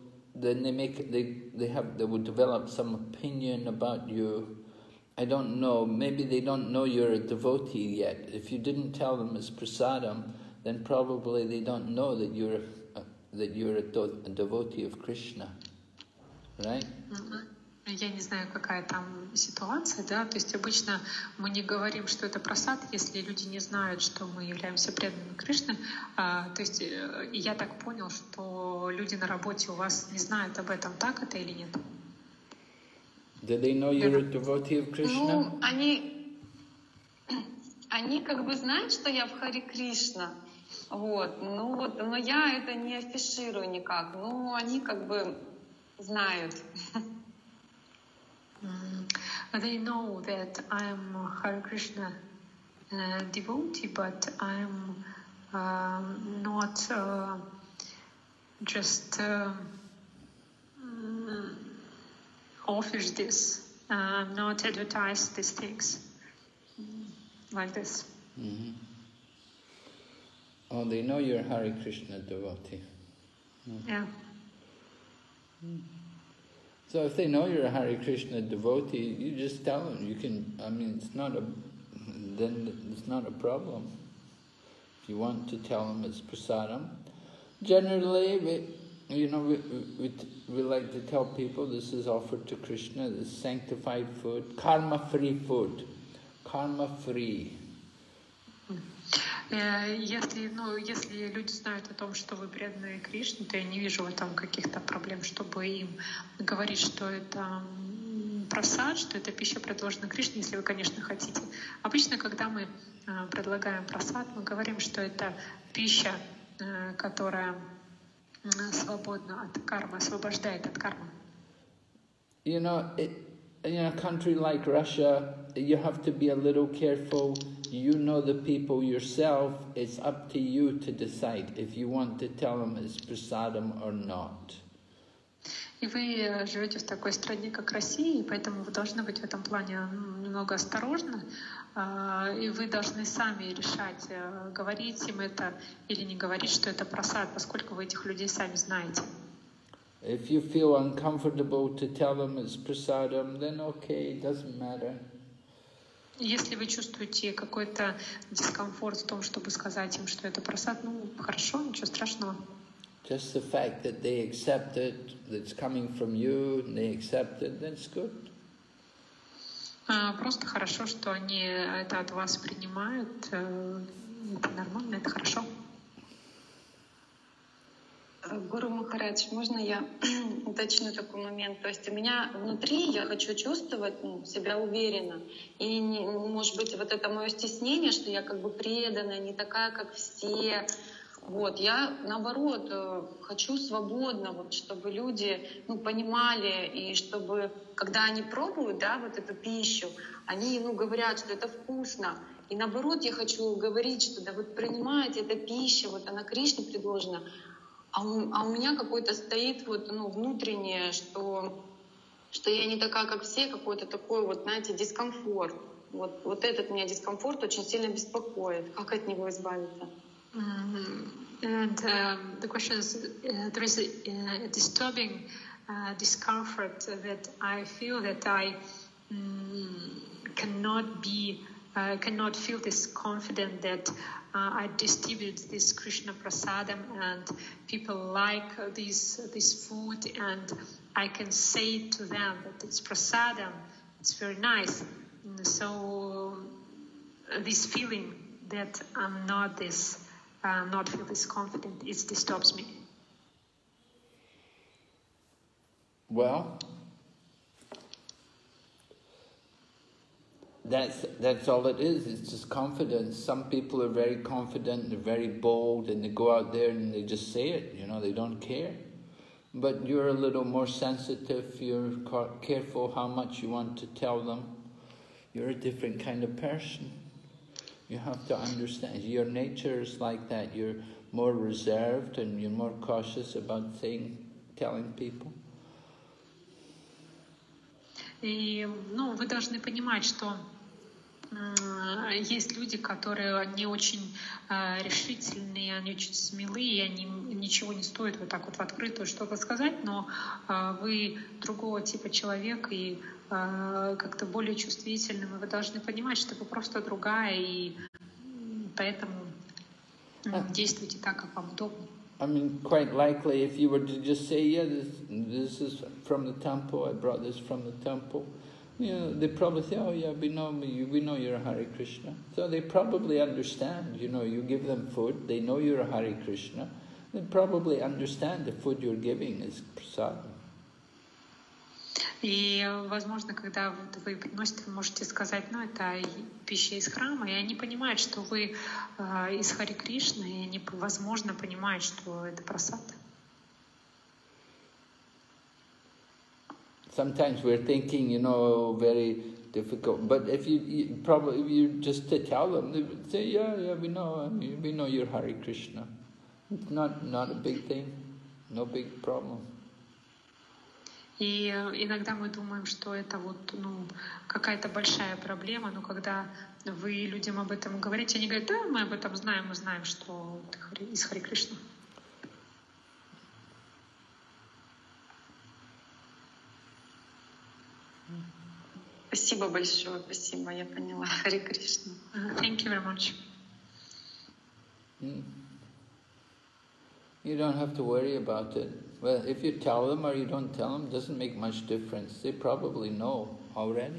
will develop some opinion about you. I don't know, maybe they don't know you're a devotee yet. If you didn't tell them it's prasadam, then probably they don't know that you're a devotee of Krishna, right? Я не знаю, какая там ситуация, да, то есть обычно мы не говорим, что это прасад, если люди не знают, что мы являемся преданными Кришны. То есть я так понял, что люди на работе у вас не знают об этом, так это или нет? Do they know you're a devotee of Krishna? Ну, они как бы знают, что я в Харе Кришна, но я это не афиширую никак, но они как бы знают. They know that I'm Hare Krishna devotee, but I'm not just offers this, not advertise these things like this. Mm-hmm. Oh, they know you're Hare Krishna devotee. Mm-hmm. Yeah. So if they know you're a Hare Krishna devotee, you just tell them. It's not a problem. If you want to tell them it's prasadam. Generally, you know, we like to tell people this is offered to Krishna, this sanctified food, karma-free food, karma-free. Если люди знают о том, что вы преданные Кришне, то я не вижу в этом каких-то проблем, чтобы им говорить, что это прасад, что это пища предложена Кришне, если вы, конечно, хотите. Обычно, когда мы предлагаем прасад, мы говорим, что это пища, которая свободна от кармы, освобождает от кармы. You know, in a country like Russia, you have to be a little careful. You know the people yourself. It's up to you to decide if you want to tell them it's prasadam or not. И вы живете в такой стране, как Россия, и поэтому вы должны быть в этом плане немного осторожны. И вы должны сами решать, говорить им это или не говорить, что это прасад, поскольку вы этих людей сами знаете. If you feel uncomfortable to tell them it's prasadam, then okay, it doesn't matter. Если вы чувствуете какой-то дискомфорт в том, чтобы сказать им, что это прасад, хорошо, ничего страшного. Just the fact that they accept it, that it's coming from you, and they accept it, that's good. Просто хорошо, что они это от вас принимают. Это нормально, это хорошо. Гуру Махарадж, можно я уточню такой момент? То есть у меня внутри я хочу чувствовать себя уверенно. И, может быть, вот это мое стеснение, что я как бы преданная, не такая, как все. Вот, я, наоборот, хочу свободно, вот, чтобы люди понимали, и чтобы, когда они пробуют вот эту пищу, они говорят, что это вкусно. И наоборот, я хочу говорить, что да, вот принимайте, эта пища, вот она Кришне предложена. А у меня какой-то стоит внутреннее, что я не такая, как все, какой-то такой дискомфорт. Вот этот меня дискомфорт очень сильно беспокоит. Как от него избавиться? And the question is, there is a disturbing discomfort that I feel that I cannot feel this confident that I distribute this Krishna prasadam and people like this food, and I can say to them that it's prasadam, it's very nice. So this feeling that I'm not feel this confident, it disturbs me. Well, that's all it is. It's just confidence. Some people are very confident, they're very bold, and they go out there and they just say it, they don't care. But you're a little more sensitive, you're careful how much you want to tell them. You're a different kind of person. You have to understand, your nature is like that. You're more reserved and you're more cautious about telling people. И, вы должны понимать, что есть люди, которые они очень решительные, они очень смелые, они ничего не стоит вот так вот в открытую что-то сказать, но вы другого типа человек и как-то более чувствительным, и вы должны понимать, что вы просто другая, и поэтому действуйте так, как вам удобно. I mean, quite likely, if you were to just say, yeah, this is from the temple, I brought this from the temple, they probably say, oh yeah, we know you're a Hare Krishna. So they probably understand, you give them food, they know you're a Hare Krishna, they probably understand the food you're giving is prasadam. И, возможно, когда вы приносите, вы можете сказать, это пища из храма, и они понимают, что вы из Хари Кришны, и они, возможно, понимают, что это прасад. Sometimes we're thinking, very difficult, but if you just to tell them, they would say, yeah, we know you're Hare Krishna. It's not a big thing, no big problem. И иногда мы думаем, что это какая-то большая проблема, но когда вы людям об этом говорите, они говорят, да, мы об этом знаем, мы знаем, что ты из Хари Кришны. Спасибо большое, спасибо, я поняла. Хари Кришна. Thank you very much. You don't have to worry about it. Well, if you tell them or you don't tell them, it doesn't make much difference. They probably know already.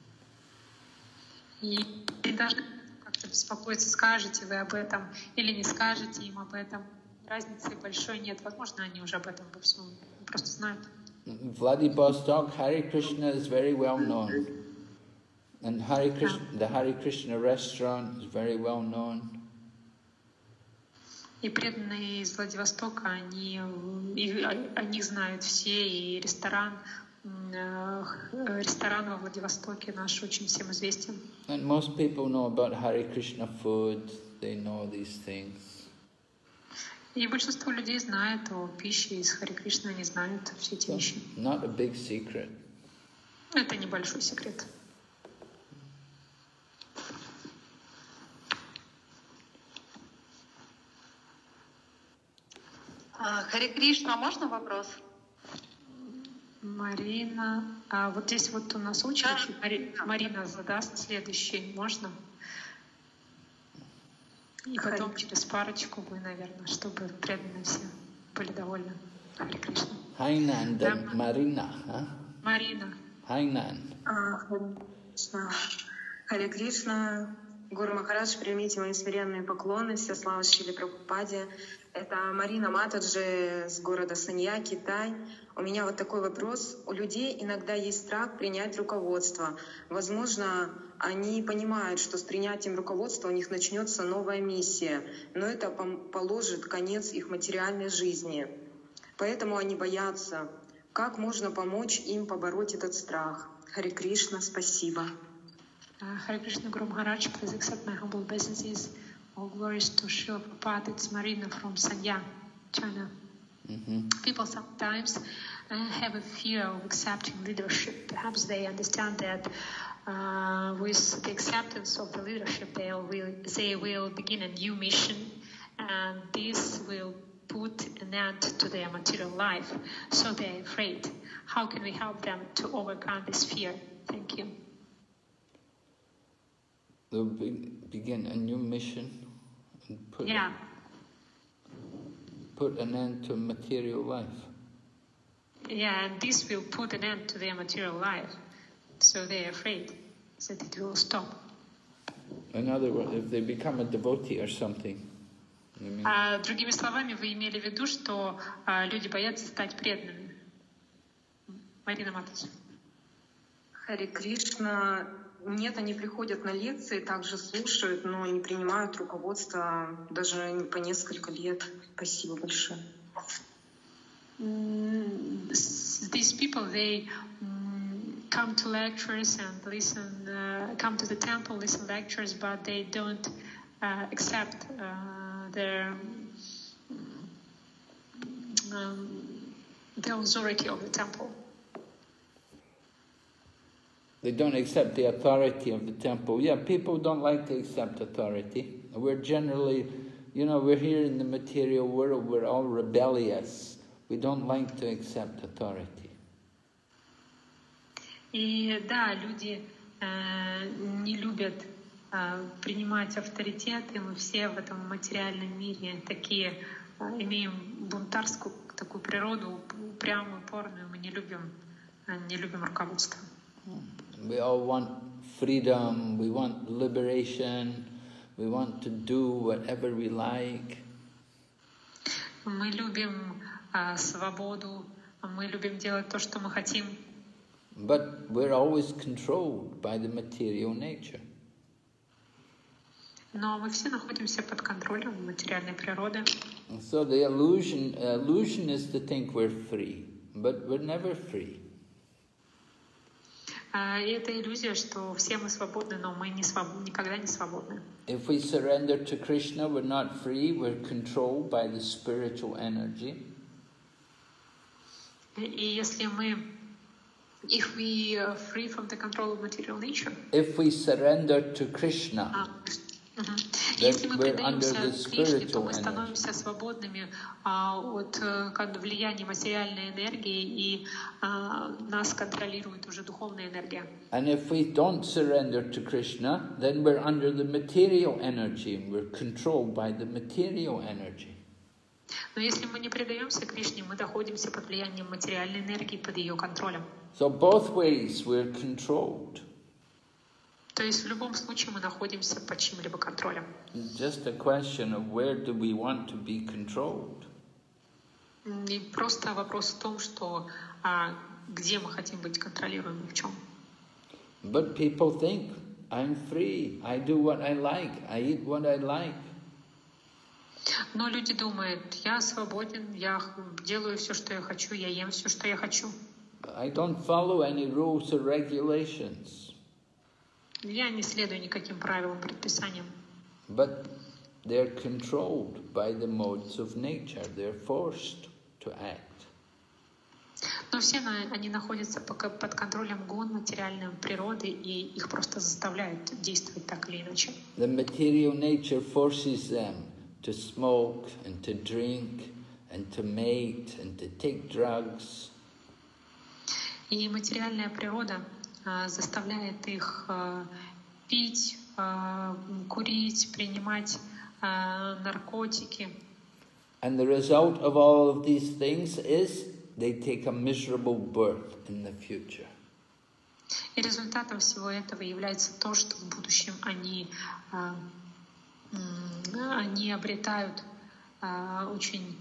И даже как-то беспокоиться, скажете вы об этом или не скажете им об этом, разницы большой нет. Возможно, они уже об этом просто знают. Vladivostok, Hare Krishna is very well known. And the Hare Krishna restaurant is very well known. И преданные из Владивостока, они знают все, и ресторан во Владивостоке наш очень всем известен. And most people know about Hare Krishna food, they know these things. И большинство людей знает о пище из Харе Кришны, они знают все эти вещи. Not a big secret. Это небольшой секрет. Харе Кришна, можно вопрос? Марина, вот здесь вот у нас очередь. Марина задаст следующий, можно? И потом через парочку вы, наверное, чтобы преданные все были довольны. Харе Кришна. Hainan, Да. Marina, huh? Марина. Hainan. Харе Кришна, Гуру Махарадж, примите мои смиренные поклоны, вся слава Шриле Прабхупаде. Это Марина Матаджи с города Санья, Китай. У меня вот такой вопрос. У людей иногда есть страх принять руководство. Возможно, они понимают, что с принятием руководства у них начнется новая миссия, но это положит конец их материальной жизни. Поэтому они боятся. Как можно помочь им побороть этот страх? Харе Кришна, спасибо. Харе Кришна, Гуру Махарадж, please accept my humble obeisances. All glories to Srila Prabhupada. It's Marina from Sanya, China. People sometimes have a fear of accepting leadership. Perhaps they understand that with the acceptance of the leadership, they will begin a new mission, and this will put an end to their material life. So they're afraid. How can we help them to overcome this fear? Thank you. They'll begin a new mission and put an end to material life. Yeah, and this will put an end to their material life. So they're afraid that it will stop. In other words, if they become a devotee or something. Другими словами, вы имели в виду, что люди боятся стать преданными. Марина Матаджи. Харе Кришна. Нет, они приходят на лекции, также слушают, но не принимают руководство даже по несколько лет. Спасибо большое. These people, they come to lectures and listen, come to the temple, listen lectures, but they don't accept the authority of the temple. They don't accept the authority of the temple. Yeah, people don't like to accept authority. We're generally, we're here in the material world, we're all rebellious. We don't like to accept authority. И да, люди не любят принимать авторитеты. Мы все в этом материальном мире такие, имеем бунтарскую такую природу, упрямую, упорную. Мы не любим руководство. We all want freedom, we want liberation, we want to do whatever we like. Мы любим свободу, мы любим делать то, что мы хотим. But we're always controlled by the material nature. Но мы все находимся под контролем материальной природы. So the illusion is to think we're free, but we're never free. И это иллюзия, что все мы свободны, но мы никогда не свободны. If we surrender to Krishna, we're not free, we're controlled by the spiritual energy. И если мы, if we are free from the control of material nature, if we surrender to Krishna, если мы предаемся Кришне, то мы становимся свободными от влияния материальной энергии, и нас контролирует уже духовная энергия. And if we don't surrender to Krishna, then we're under the material energy, and we're controlled by the material energy. Но если мы не предаемся Кришне, мы находимся под влиянием материальной энергии, под ее контролем. So both ways we're controlled. То есть в любом случае мы находимся под чьим-либо контролем. It's just a question of where do we want to be controlled. И просто вопрос в том, что где мы хотим быть контролируемы, в чем. But people think, I'm free, I do what I like, I eat what I like. Но люди думают, я свободен, я делаю все, что я хочу, я ем все, что я хочу. I don't follow any rules or regulations. Я не следую никаким правилам, предписаниям. But they're controlled by the modes of nature. They're forced to act. Но все они находятся под контролем гон материальной природы, и их просто заставляют действовать так или иначе. The material nature forces them to smoke and to drink and to mate and to take drugs. И материальная природа заставляет их пить, курить, принимать наркотики. And the result of all of these things is they take a miserable birth in the future. И результатом всего этого является то, что в будущем они обретают очень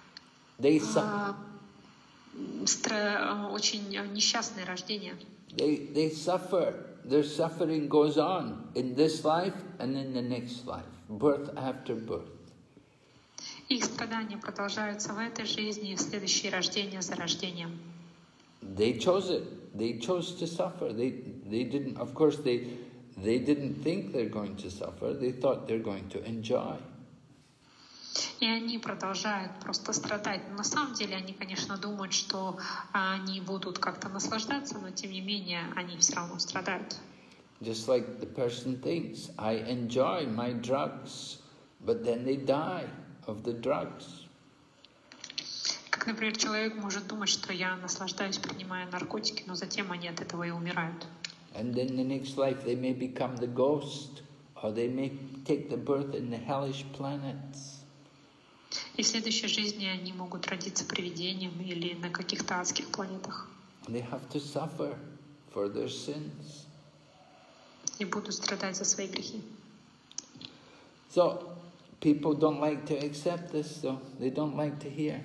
несчастное рождение. They suffer. Their suffering goes on in this life and in the next life, birth after birth. Их страдания продолжаются в этой жизни и в следующей рождение за рождением. They chose it. They chose to suffer. They didn't. Of course, they didn't think they're going to suffer. They thought they're going to enjoy. И они продолжают просто страдать. Но на самом деле они, конечно, думают, что они будут как-то наслаждаться, но тем не менее они все равно страдают. Just like the person thinks, I enjoy my drugs, but then they die of the drugs. Как, например, человек может думать, что я наслаждаюсь, принимая наркотики, но затем они от этого и умирают. And then the next life they may become the ghost, or they may take the birth in the hellish planets. И в следующей жизни они могут родиться привидением или на каких-то адских планетах. They have to suffer for their sins. И будут страдать за свои грехи. So people don't like to accept this, so they don't like to hear.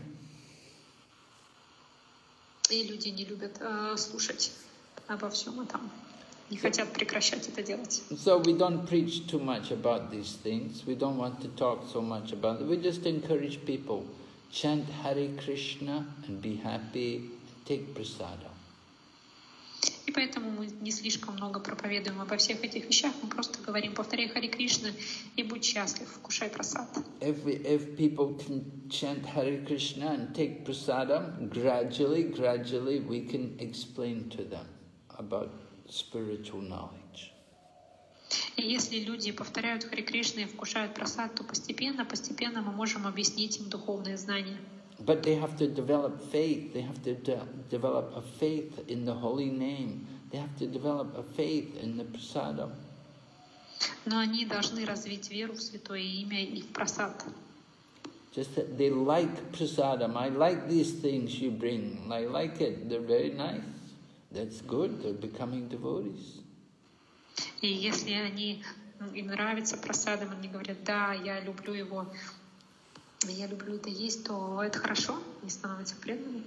И люди не любят слушать обо всем этом. Не хотят прекращать это делать. So we don't preach too much about these things. We don't want to talk so much about it. We just encourage people, chant Hare Krishna and be happy, take prasada. И поэтому мы не слишком много проповедуем обо всех этих вещах. Мы просто говорим, повторяй Харе Кришна и будь счастлив, вкушай прасад. If people can chant Hare Krishna and take prasadam, gradually we can explain to them about spiritual knowledge. И если люди повторяют Харе Кришна и вкушают прасад, то постепенно мы можем объяснить им духовные знания. But they have to develop faith. They have to develop a faith in the holy name. They have to develop a faith in the prasadam. Но они должны развить веру в Святое Имя и в прасад. Just that they like prasadam. I like these things you bring. I like it. They're very nice. That's good. They're becoming devotees. И если им нравится прасадам, они говорят, да, я люблю его, я люблю это есть, то это хорошо, они становятся преданными.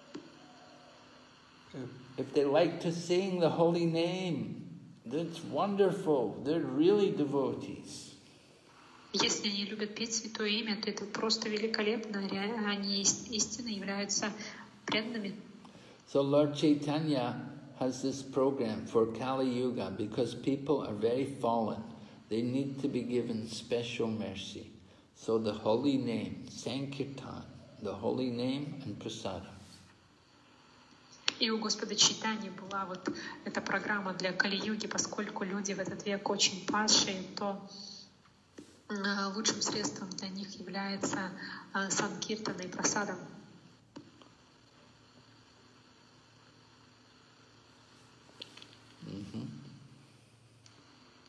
If they like to sing the holy name, that's wonderful. They're really devotees. Если они любят петь Святое Имя, то это просто великолепно. Они истинно являются преданными. So Lord Chaitanya has this program for Kali Yuga because people are very fallen. They need to be given special mercy. So the holy name, Sankirtan, the holy name and prasadam. И у Господа Чайтаньи была вот эта программа для Кали-юги, поскольку люди в этот век очень падшие, то лучшим средством для них является санкиртана и прасадам.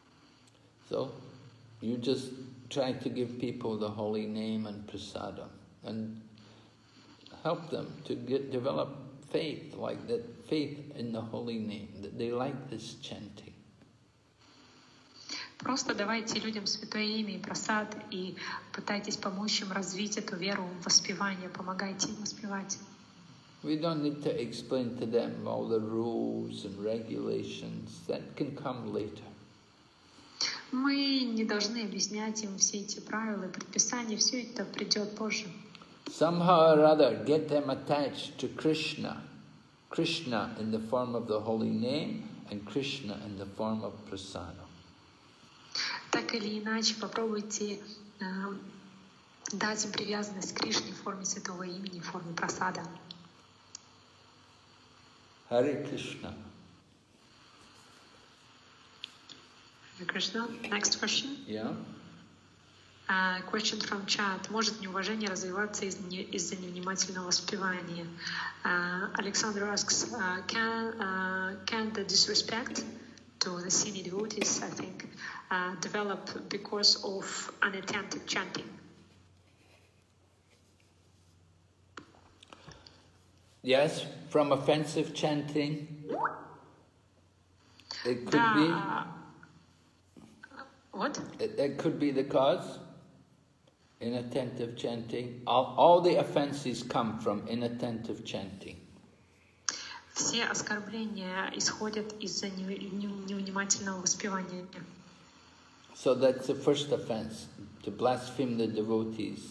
So you just try to give people the holy name and prasadam. and help them to develop faith, like that faith in the holy name, that they like this chanting. Просто давайте людям святое имя и просад, и пытайтесь помочь им развить эту веру в воспевание, помогайте им воспевать. We don't need to explain to them all the rules and regulations. That can come later. Мы не должны объяснять им все эти правила и предписания, все это придет позже. Somehow or other, get them attached to Krishna. Krishna in the form of the holy name and Krishna in the form of prasada. Так или иначе, попробуйте дать им привязанность к Кришне в форме святого имени, в форме прасада. Hare Krishna. Hare Krishna. Next question. Yeah. Question from chat. Может неуважение развиваться из-за невнимательного воспевания? Alexander asks, can the disrespect to the senior devotees, I think, develop because of unattentive chanting? Yes, from offensive chanting. It could be. What? It could be the cause. Inattentive chanting. All the offenses come from inattentive chanting. Все оскорбления исходят из-за невнимательного воспевания. So that's the first offense, to blaspheme the devotees.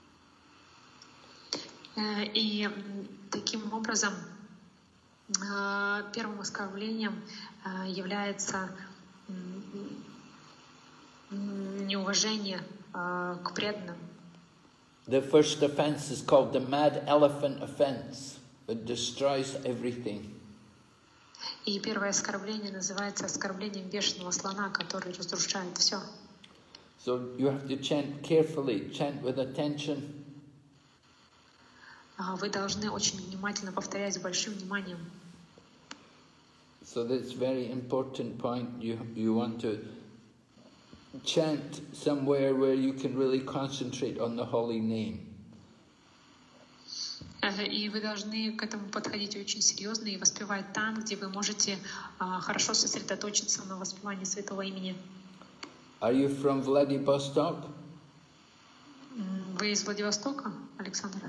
И таким образом первым оскорблением является неуважение к преданным. The first offense is called the mad elephant offense. It destroys everything. И первое оскорбление называется оскорблением бешеного слона, который разрушает все. So you have to chant carefully, chant with attention. Вы должны очень внимательно повторять с большим вниманием. So that's very important point. You want to chant somewhere where you can really concentrate on the holy name. И вы должны к этому подходить очень серьезно и воспевать там, где вы можете хорошо сосредоточиться на воспевании святого имени. Are you from Vladivostok? Вы из Владивостока, Александр?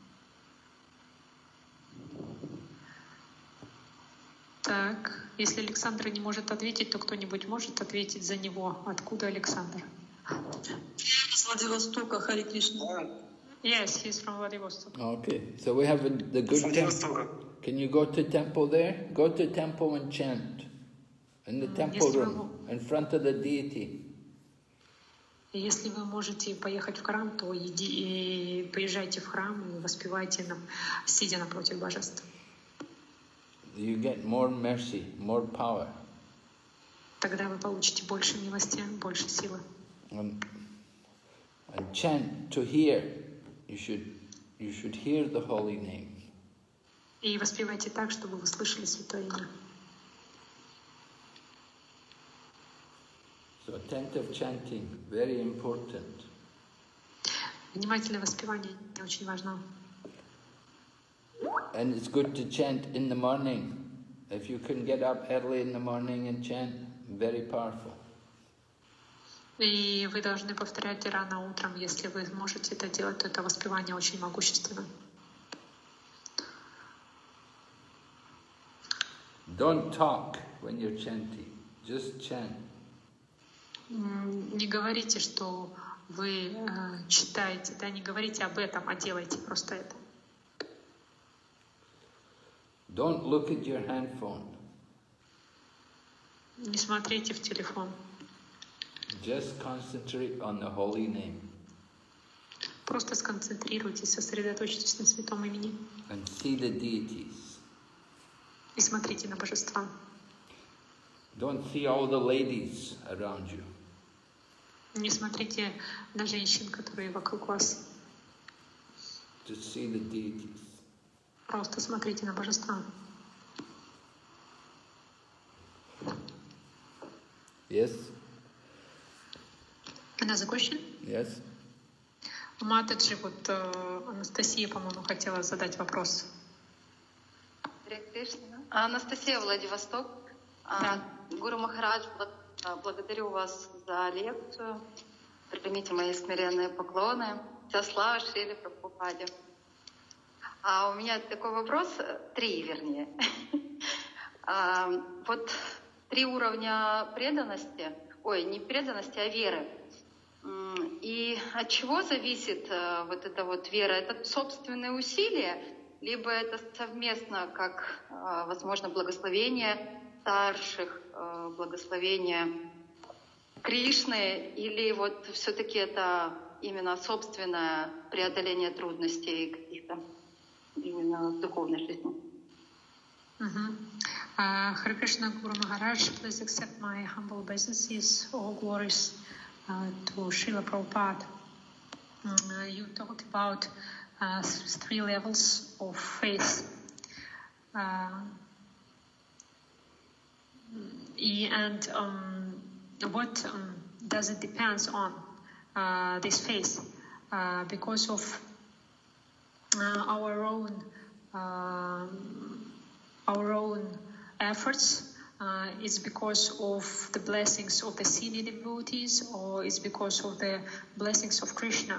Так, если Александр не может ответить, то кто-нибудь может ответить за него. Откуда Александр? Из Владивостока, Харе Кришна. Yes, he's from Vladivostok. Okay, so we have the good temple. Can you go to temple there? Go to temple and chant in the temple room in front of the deity. Если вы можете поехать в храм, то поезжайте в храм и воспевайте, сидя напротив божеств. You get more mercy, more power. Тогда вы получите больше милости, больше силы. And chant to hear. You should hear the holy name. И воспевайте так, чтобы вы слышали святое имя. So attentive chanting, very important. Внимательное воспевание очень важно. And it's good to chant in the morning. If you can get up early in the morning and chant, very powerful. И вы должны повторять рано утром. Если вы можете это делать, то это воспевание очень могущественно. Don't talk when you're chanting. Just chant. Не говорите, что вы читаете, да, не говорите об этом, а делайте просто это. Don't look at your handphone. Не смотрите в телефон. Just concentrate on the holy name. Просто сконцентрируйтесь, сосредоточьтесь на святом имени. And see the deities. И смотрите на божества. Don't see all the ladies around you. Не смотрите на женщин, которые вокруг вас. Just see the deities. Просто смотрите на божества. Yes? Another question? Yes? Матаджи, вот Анастасия, по-моему, хотела задать вопрос. Анастасия, Владивосток. Да. Гуру Махарадж, благодарю вас за лекцию. Примите мои смиренные поклоны. Вся слава Шриле Прабхупаде. А у меня такой вопрос, 3 вернее. Вот 3 уровня преданности, не преданности, а веры. И от чего зависит вот эта вот вера? Это собственные усилия, либо это совместно, как, возможно, благословение старших, благословение Кришны, или вот все-таки это именно собственное преодоление трудностей каких-то именно в духовной жизни? Hare Krishna, Guru Maharaj, please accept my humble obeisances, all glories to Srila Prabhupada. You talked about 3 levels of faith. What does it depend on this faith? Because of our own efforts, is because of the blessings of the senior devotees, or is because of the blessings of Krishna?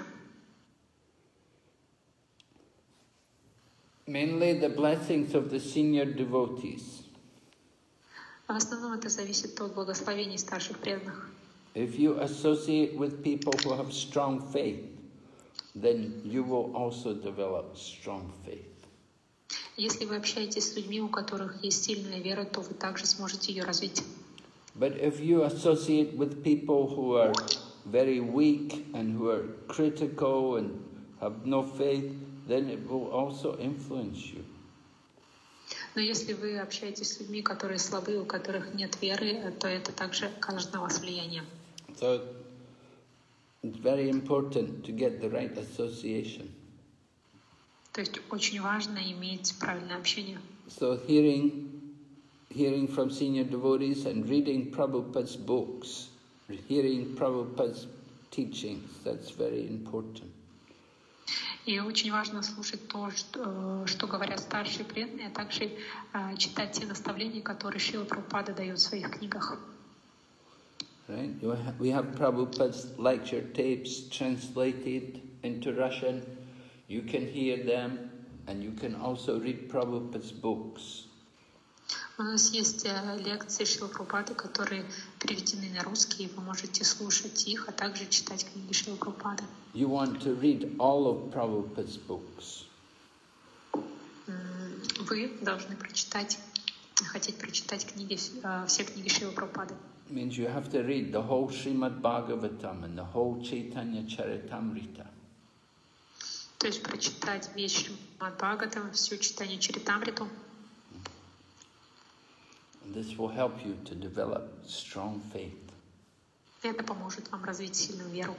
Mainly the blessings of the senior devotees. В основном это зависит от благословений старших преданных. If you associate with people who have strong faith, then you will also develop strong faith. Если вы общаетесь с людьми, у которых есть сильная вера, то вы также сможете ее развить. But if you associate with people who are very weak and who are critical and have no faith, then it will also influence you. Но если вы общаетесь с людьми, которые слабы, у которых нет веры, то это также окажет на вас влияние. So it's very important to get the right association. То есть очень важно иметь правильное общение. So hearing from senior devotees and reading Prabhupada's books, hearing Prabhupada's teachings, that's very important. И очень важно слушать то, что говорят старшие преданные, а также читать те наставления, которые Шрила Прабхупада дает в своих книгах. Right? We have Prabhupada's lecture tapes translated into Russian. You can hear them, and you can also read Prabhupada's books. У нас есть лекции Шрилы Прабхупады, которые переведены на русский, и вы можете слушать их, а также читать книги Шрилы Прабхупады. You want to read all of Prabhupada's books. Вы должны хотеть прочитать книги, все книги Шрилы Прабхупады. Means you have to read the whole Srimad Bhagavatam and the whole Chaitanya Charitamrita. То есть прочитать весь Шримад Бхагаватам, всю Чайтанью Чаритамриту. This will help you to develop strong faith. Это поможет вам развить сильную веру.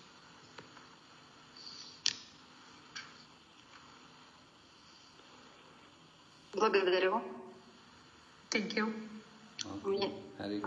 Благодарю. Thank you. Харе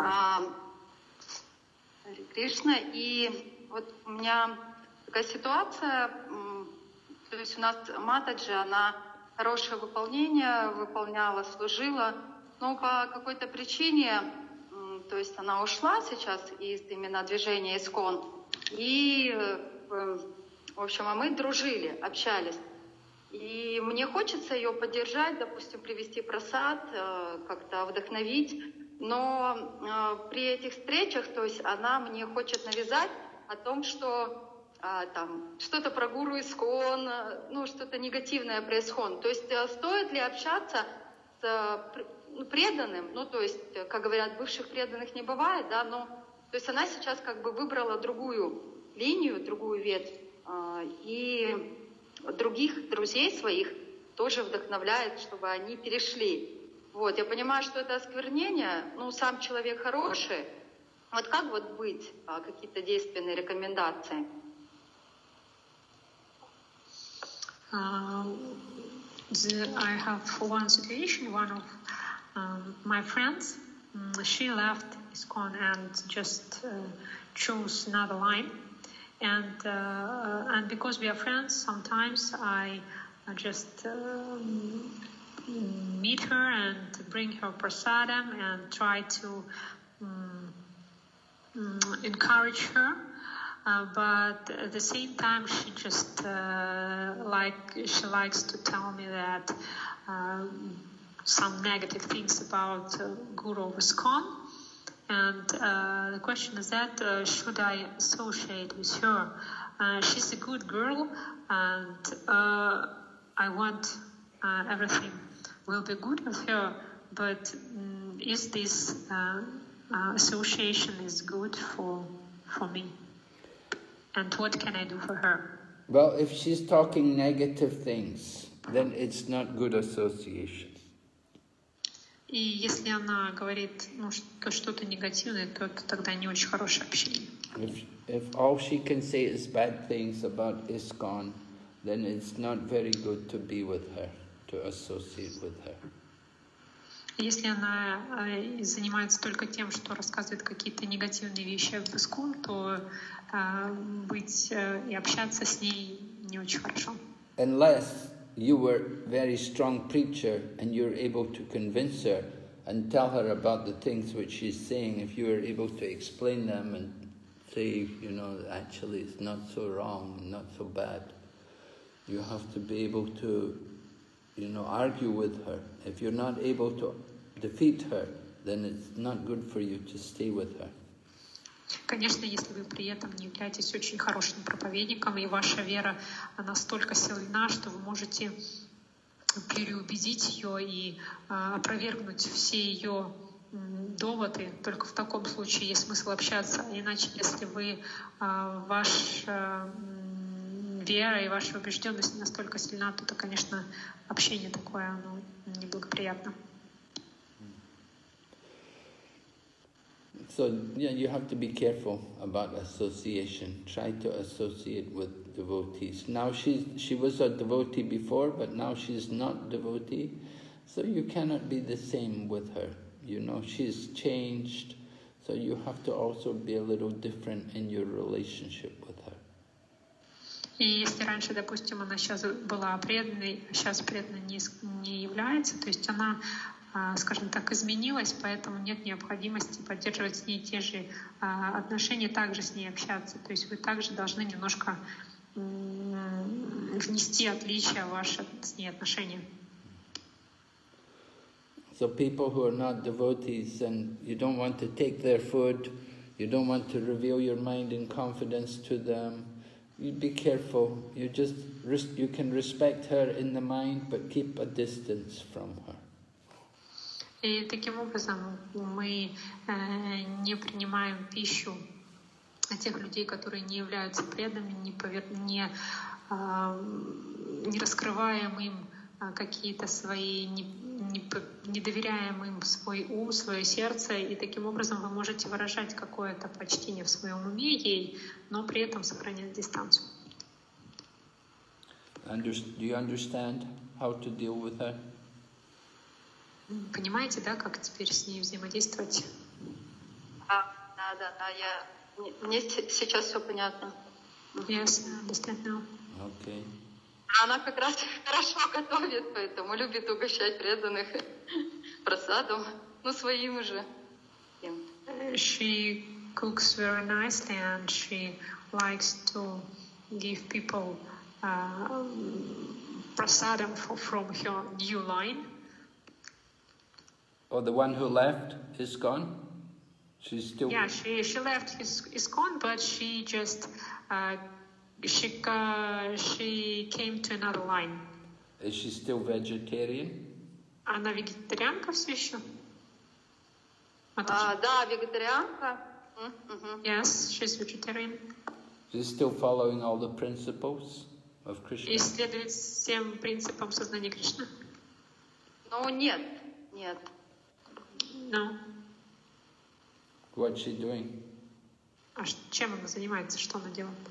Кришна. И вот у меня такая ситуация, то есть у нас Матаджи, она хорошее выполнение выполняла, служила, но по какой-то причине, то есть она ушла сейчас из именно движения ИСККОН, и, в общем, а мы дружили, общались. И мне хочется ее поддержать, допустим, привести просад, как-то вдохновить, но при этих встречах, то есть она мне хочет навязать о том, что там что-то про гуру ИСККОН, ну что-то негативное про ИСККОН. То есть стоит ли общаться с преданным, ну то есть, как говорят, бывших преданных не бывает, да, но то есть она сейчас как бы выбрала другую линию, другую ветвь, и других друзей своих тоже вдохновляет, чтобы они перешли. Вот, я понимаю, что это осквернение, ну сам человек хороший, вот как вот быть, какие-то действенные рекомендации? I have one situation. One of my friends, she left ISKCON and just chose another line. And because we are friends, sometimes I just meet her and bring her prasadam and try to encourage her. But at the same time, she just she likes to tell me that some negative things about Guru of ISKCON. And the question is that should I associate with her? She's a good girl, and I want everything will be good with her. But is this association is good for me? And what can I do for her? Well, if she's talking negative things, then it's not good association. И если она говорит что-то негативное, то это тогда не очень хорошее общение. If all she can say is bad things about ISKCON, then it's not very good to be with her, to associate with her. Если она занимается только тем, что рассказывает какие-то негативные вещи об ISKCON, то быть и общаться с ней не очень хорошо. Unless you were a very strong preacher and you're able to convince her and tell her about the things which she's saying, if you were able to explain them and say, actually it's not so wrong, not so bad, you have to be able to, argue with her. If you're not able to defeat her, then it's not good for you to stay with her. Конечно, если вы при этом не являетесь очень хорошим проповедником, и ваша вера настолько сильна, что вы можете переубедить ее и опровергнуть все ее доводы, только в таком случае есть смысл общаться. Иначе, если ваша вера и ваша убежденность настолько сильна, то, конечно, общение такое, оно неблагоприятно. So you have to be careful about association. Try to associate with devotees. Now she was a devotee before, but now she's not devotee, so you cannot be the same with her. She's changed, so you have to also be a little different in your relationship with her. И если раньше, допустим, она сейчас была преданной, а сейчас преданной не является, то есть она, скажем так, изменилась, поэтому нет необходимости поддерживать с ней те же отношения, также с ней общаться. То есть вы также должны немножко внести отличия в ваши с ней отношения. So people who are not devotees and you don't want to take their food, you don't want to reveal your mind in confidence to them, you be careful. You can respect her in the mind, but keep a distance from her. И таким образом мы не принимаем пищу тех людей, которые не являются преданными, не раскрываем им какие-то свои, не доверяем им свой ум, свое сердце, и таким образом вы можете выражать какое-то почтение в своем уме ей, но при этом сохранять дистанцию. Do you understand how to deal with her? Понимаете, да, как теперь с ней взаимодействовать? Да, мне сейчас все понятно. Yes, I understand now. Okay. Она как раз хорошо готовит, поэтому любит угощать преданных просадом, своим же. She cooks very nicely and she likes to give people prasadam from her new line. Oh, the one who left is gone? She's still... Yeah, she left ISKCON, but she just... she came to another line. Is she still vegetarian? Она вегетарианка все еще? Да, вегетарианка. Yes, she's vegetarian. She's still following all the principles of Krishna? И следует всем принципам сознания Кришны? Нет. No. What's she doing? А чем она занимается? Что она делает?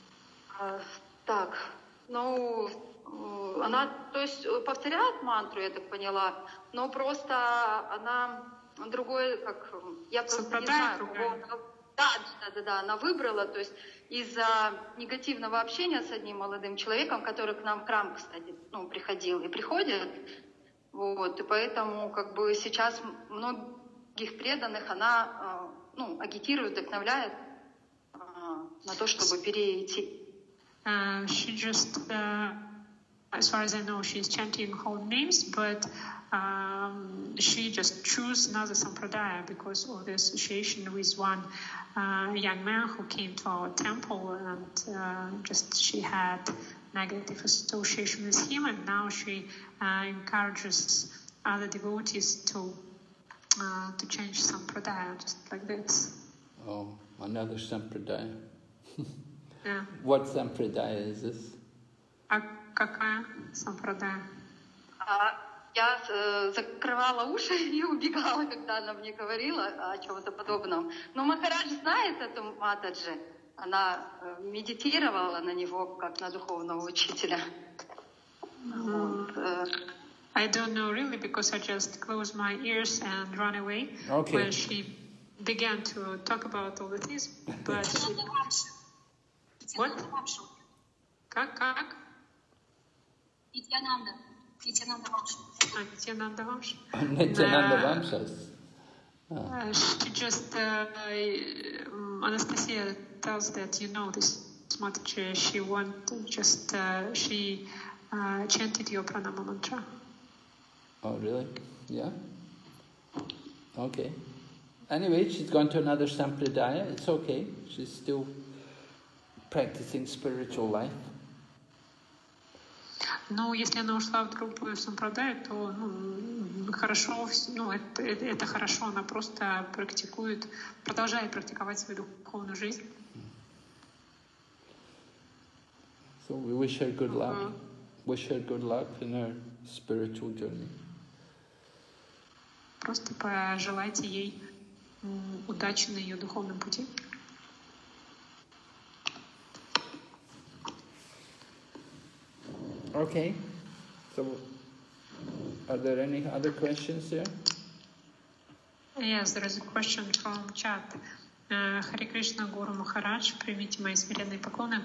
Она, то есть, повторяет мантру, я так поняла, но просто она другой, я просто не знаю, Да, она выбрала, то есть из-за негативного общения с одним молодым человеком, который к нам в храм, кстати, приходил и приходит, вот, и поэтому как бы сейчас многих преданных она агитирует, вдохновляет на то, чтобы перейти. She just, as far as I know, she's chanting holy names, but she just chose another sampradaya because of the association with one young man who came to our temple, and just she had negative association with him, and now she encourages other devotees to change sampradaya, just like this. Oh, another sampradaya. Yeah. What sampradaya is this? А какая сампрадая? Я закрывала уши и убегала, когда она мне говорила о чем-то подобном. Но Махарадж знает эту Матаджи. Она медитировала на него, как на духовного учителя. I don't know really, because I just closed my ears and run away when she began to talk about all the things. But what? Как? Нитянанда Вамша. Nityananda Vamsha. Nityananda Vamsas. She just, Anastasia tells that this Mataji, she chanted your pranama mantra. Oh, really? Yeah? Okay. Anyway, she's gone to another sampradaya. It's okay. She's still practicing spiritual life. Но если она ушла в другую сампрадаю, то хорошо, это хорошо, она просто продолжает практиковать свою духовную жизнь. So we wish her good luck. Wish her good luck in her spiritual journey. Просто пожелайте ей удачи на ее духовном пути. Okay, so are there any other questions there? Yes, there is a question from chat. Харе Кришна, Гуру Махарадж, примите мои смиренные поклоны.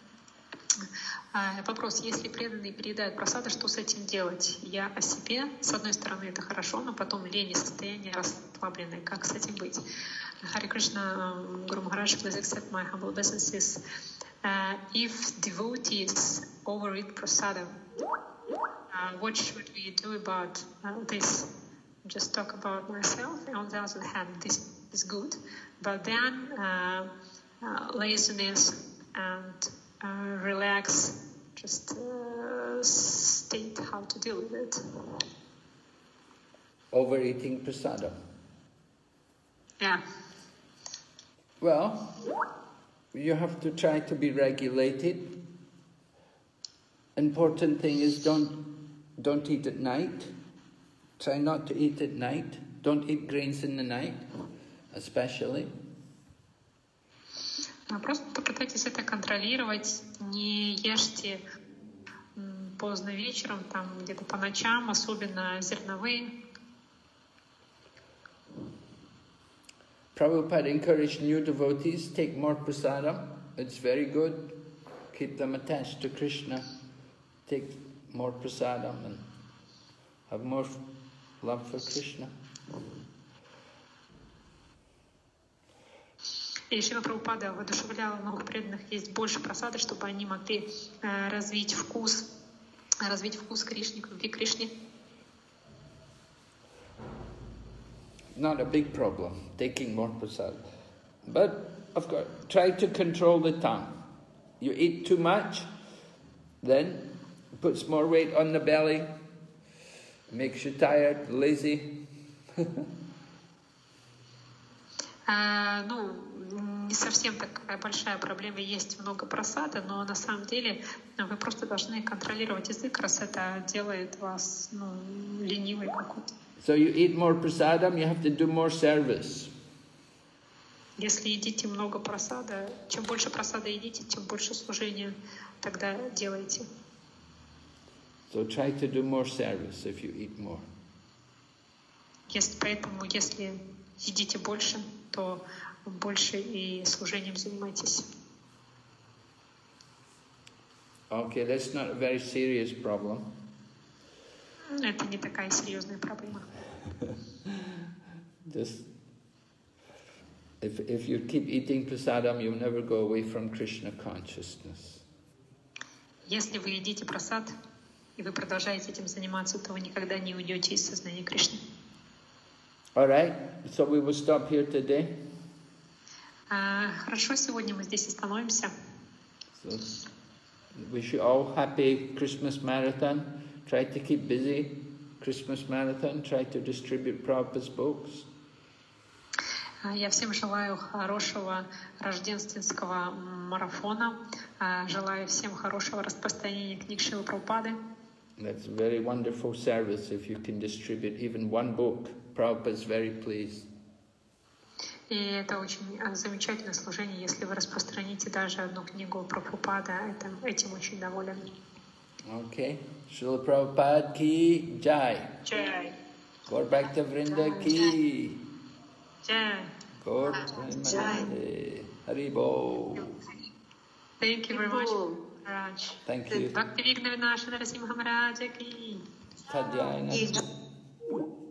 Вопрос: если преданные переедают прасады, что с этим делать? Я о себе. С одной стороны, это хорошо, но потом лень и состояние расслабленное. Как с этим быть? Харе Кришна, Гуру Махарадж, please accept my humble obeisances. If devotees overeat prasadam, what should we do about this? Just talk about myself. On the other hand, this is good, but then laziness and relax, just state how to deal with it. Overeating prasadam. Yeah. Well, you have to try to be regulated. Important thing is don't eat at night. Try not to eat at night. Don't eat grains in the night, especially. Просто попытайтесь это контролировать. Не ешьте поздно вечером, там где-то по ночам, особенно зерновые. Prabhupada encouraged new devotees, take more prasadam. It's very good. Keep them attached to Krishna. Take more prasadam and have more love for Krishna. И Шрила Прабхупада воодушевляла новых преданных есть больше прасады, чтобы они могли развить вкус Кришне, к любви к Кришне. Not a big problem, taking more prasad. But, of course, try to control the tongue. You eat too much, then it puts more weight on the belly, makes you tired, lazy. Не совсем такая большая проблема, есть много прасада, но на самом деле вы просто должны контролировать язык, раз это делает вас ленивой какой-то. So you eat more prasadam, you have to do more service. Если едите много прасада, чем больше прасада едите, тем больше служения тогда делаете. So try to do more service if you eat more. Поэтому, если едите больше, то больше и служением занимайтесь. Okay, that's not a very serious problem. Это не такая серьезная проблема. Just if you keep eating prasadam, you'll never go away from Krishna consciousness. Если вы едите прасад, и вы продолжаете этим заниматься, то вы никогда не уйдете из сознания Кришны. All right, so we will stop here today. Хорошо, сегодня мы здесь остановимся. So, wish you all happy Christmas marathon. Try to keep busy. Christmas marathon. Try to distribute Prabhupada's books. Я всем желаю хорошего рождественского марафона. Желаю всем хорошего распространения книг Шрилы Прабхупады. That's a very wonderful service if you can distribute even one book. Prabhupada is very pleased. И это очень замечательное служение, если вы распространите даже одну книгу Прабхупада, этим очень доволен. Okay. Srila Prabhupada ki jai. Jai. Gaur Bhakta Vrinda ki. Jai. Gaur Premanande. Haribo. Thank you very much, Maharaj. Thank you. Bhakti Vigna Vinashana Narasimha Maharaja ki. Tadjana.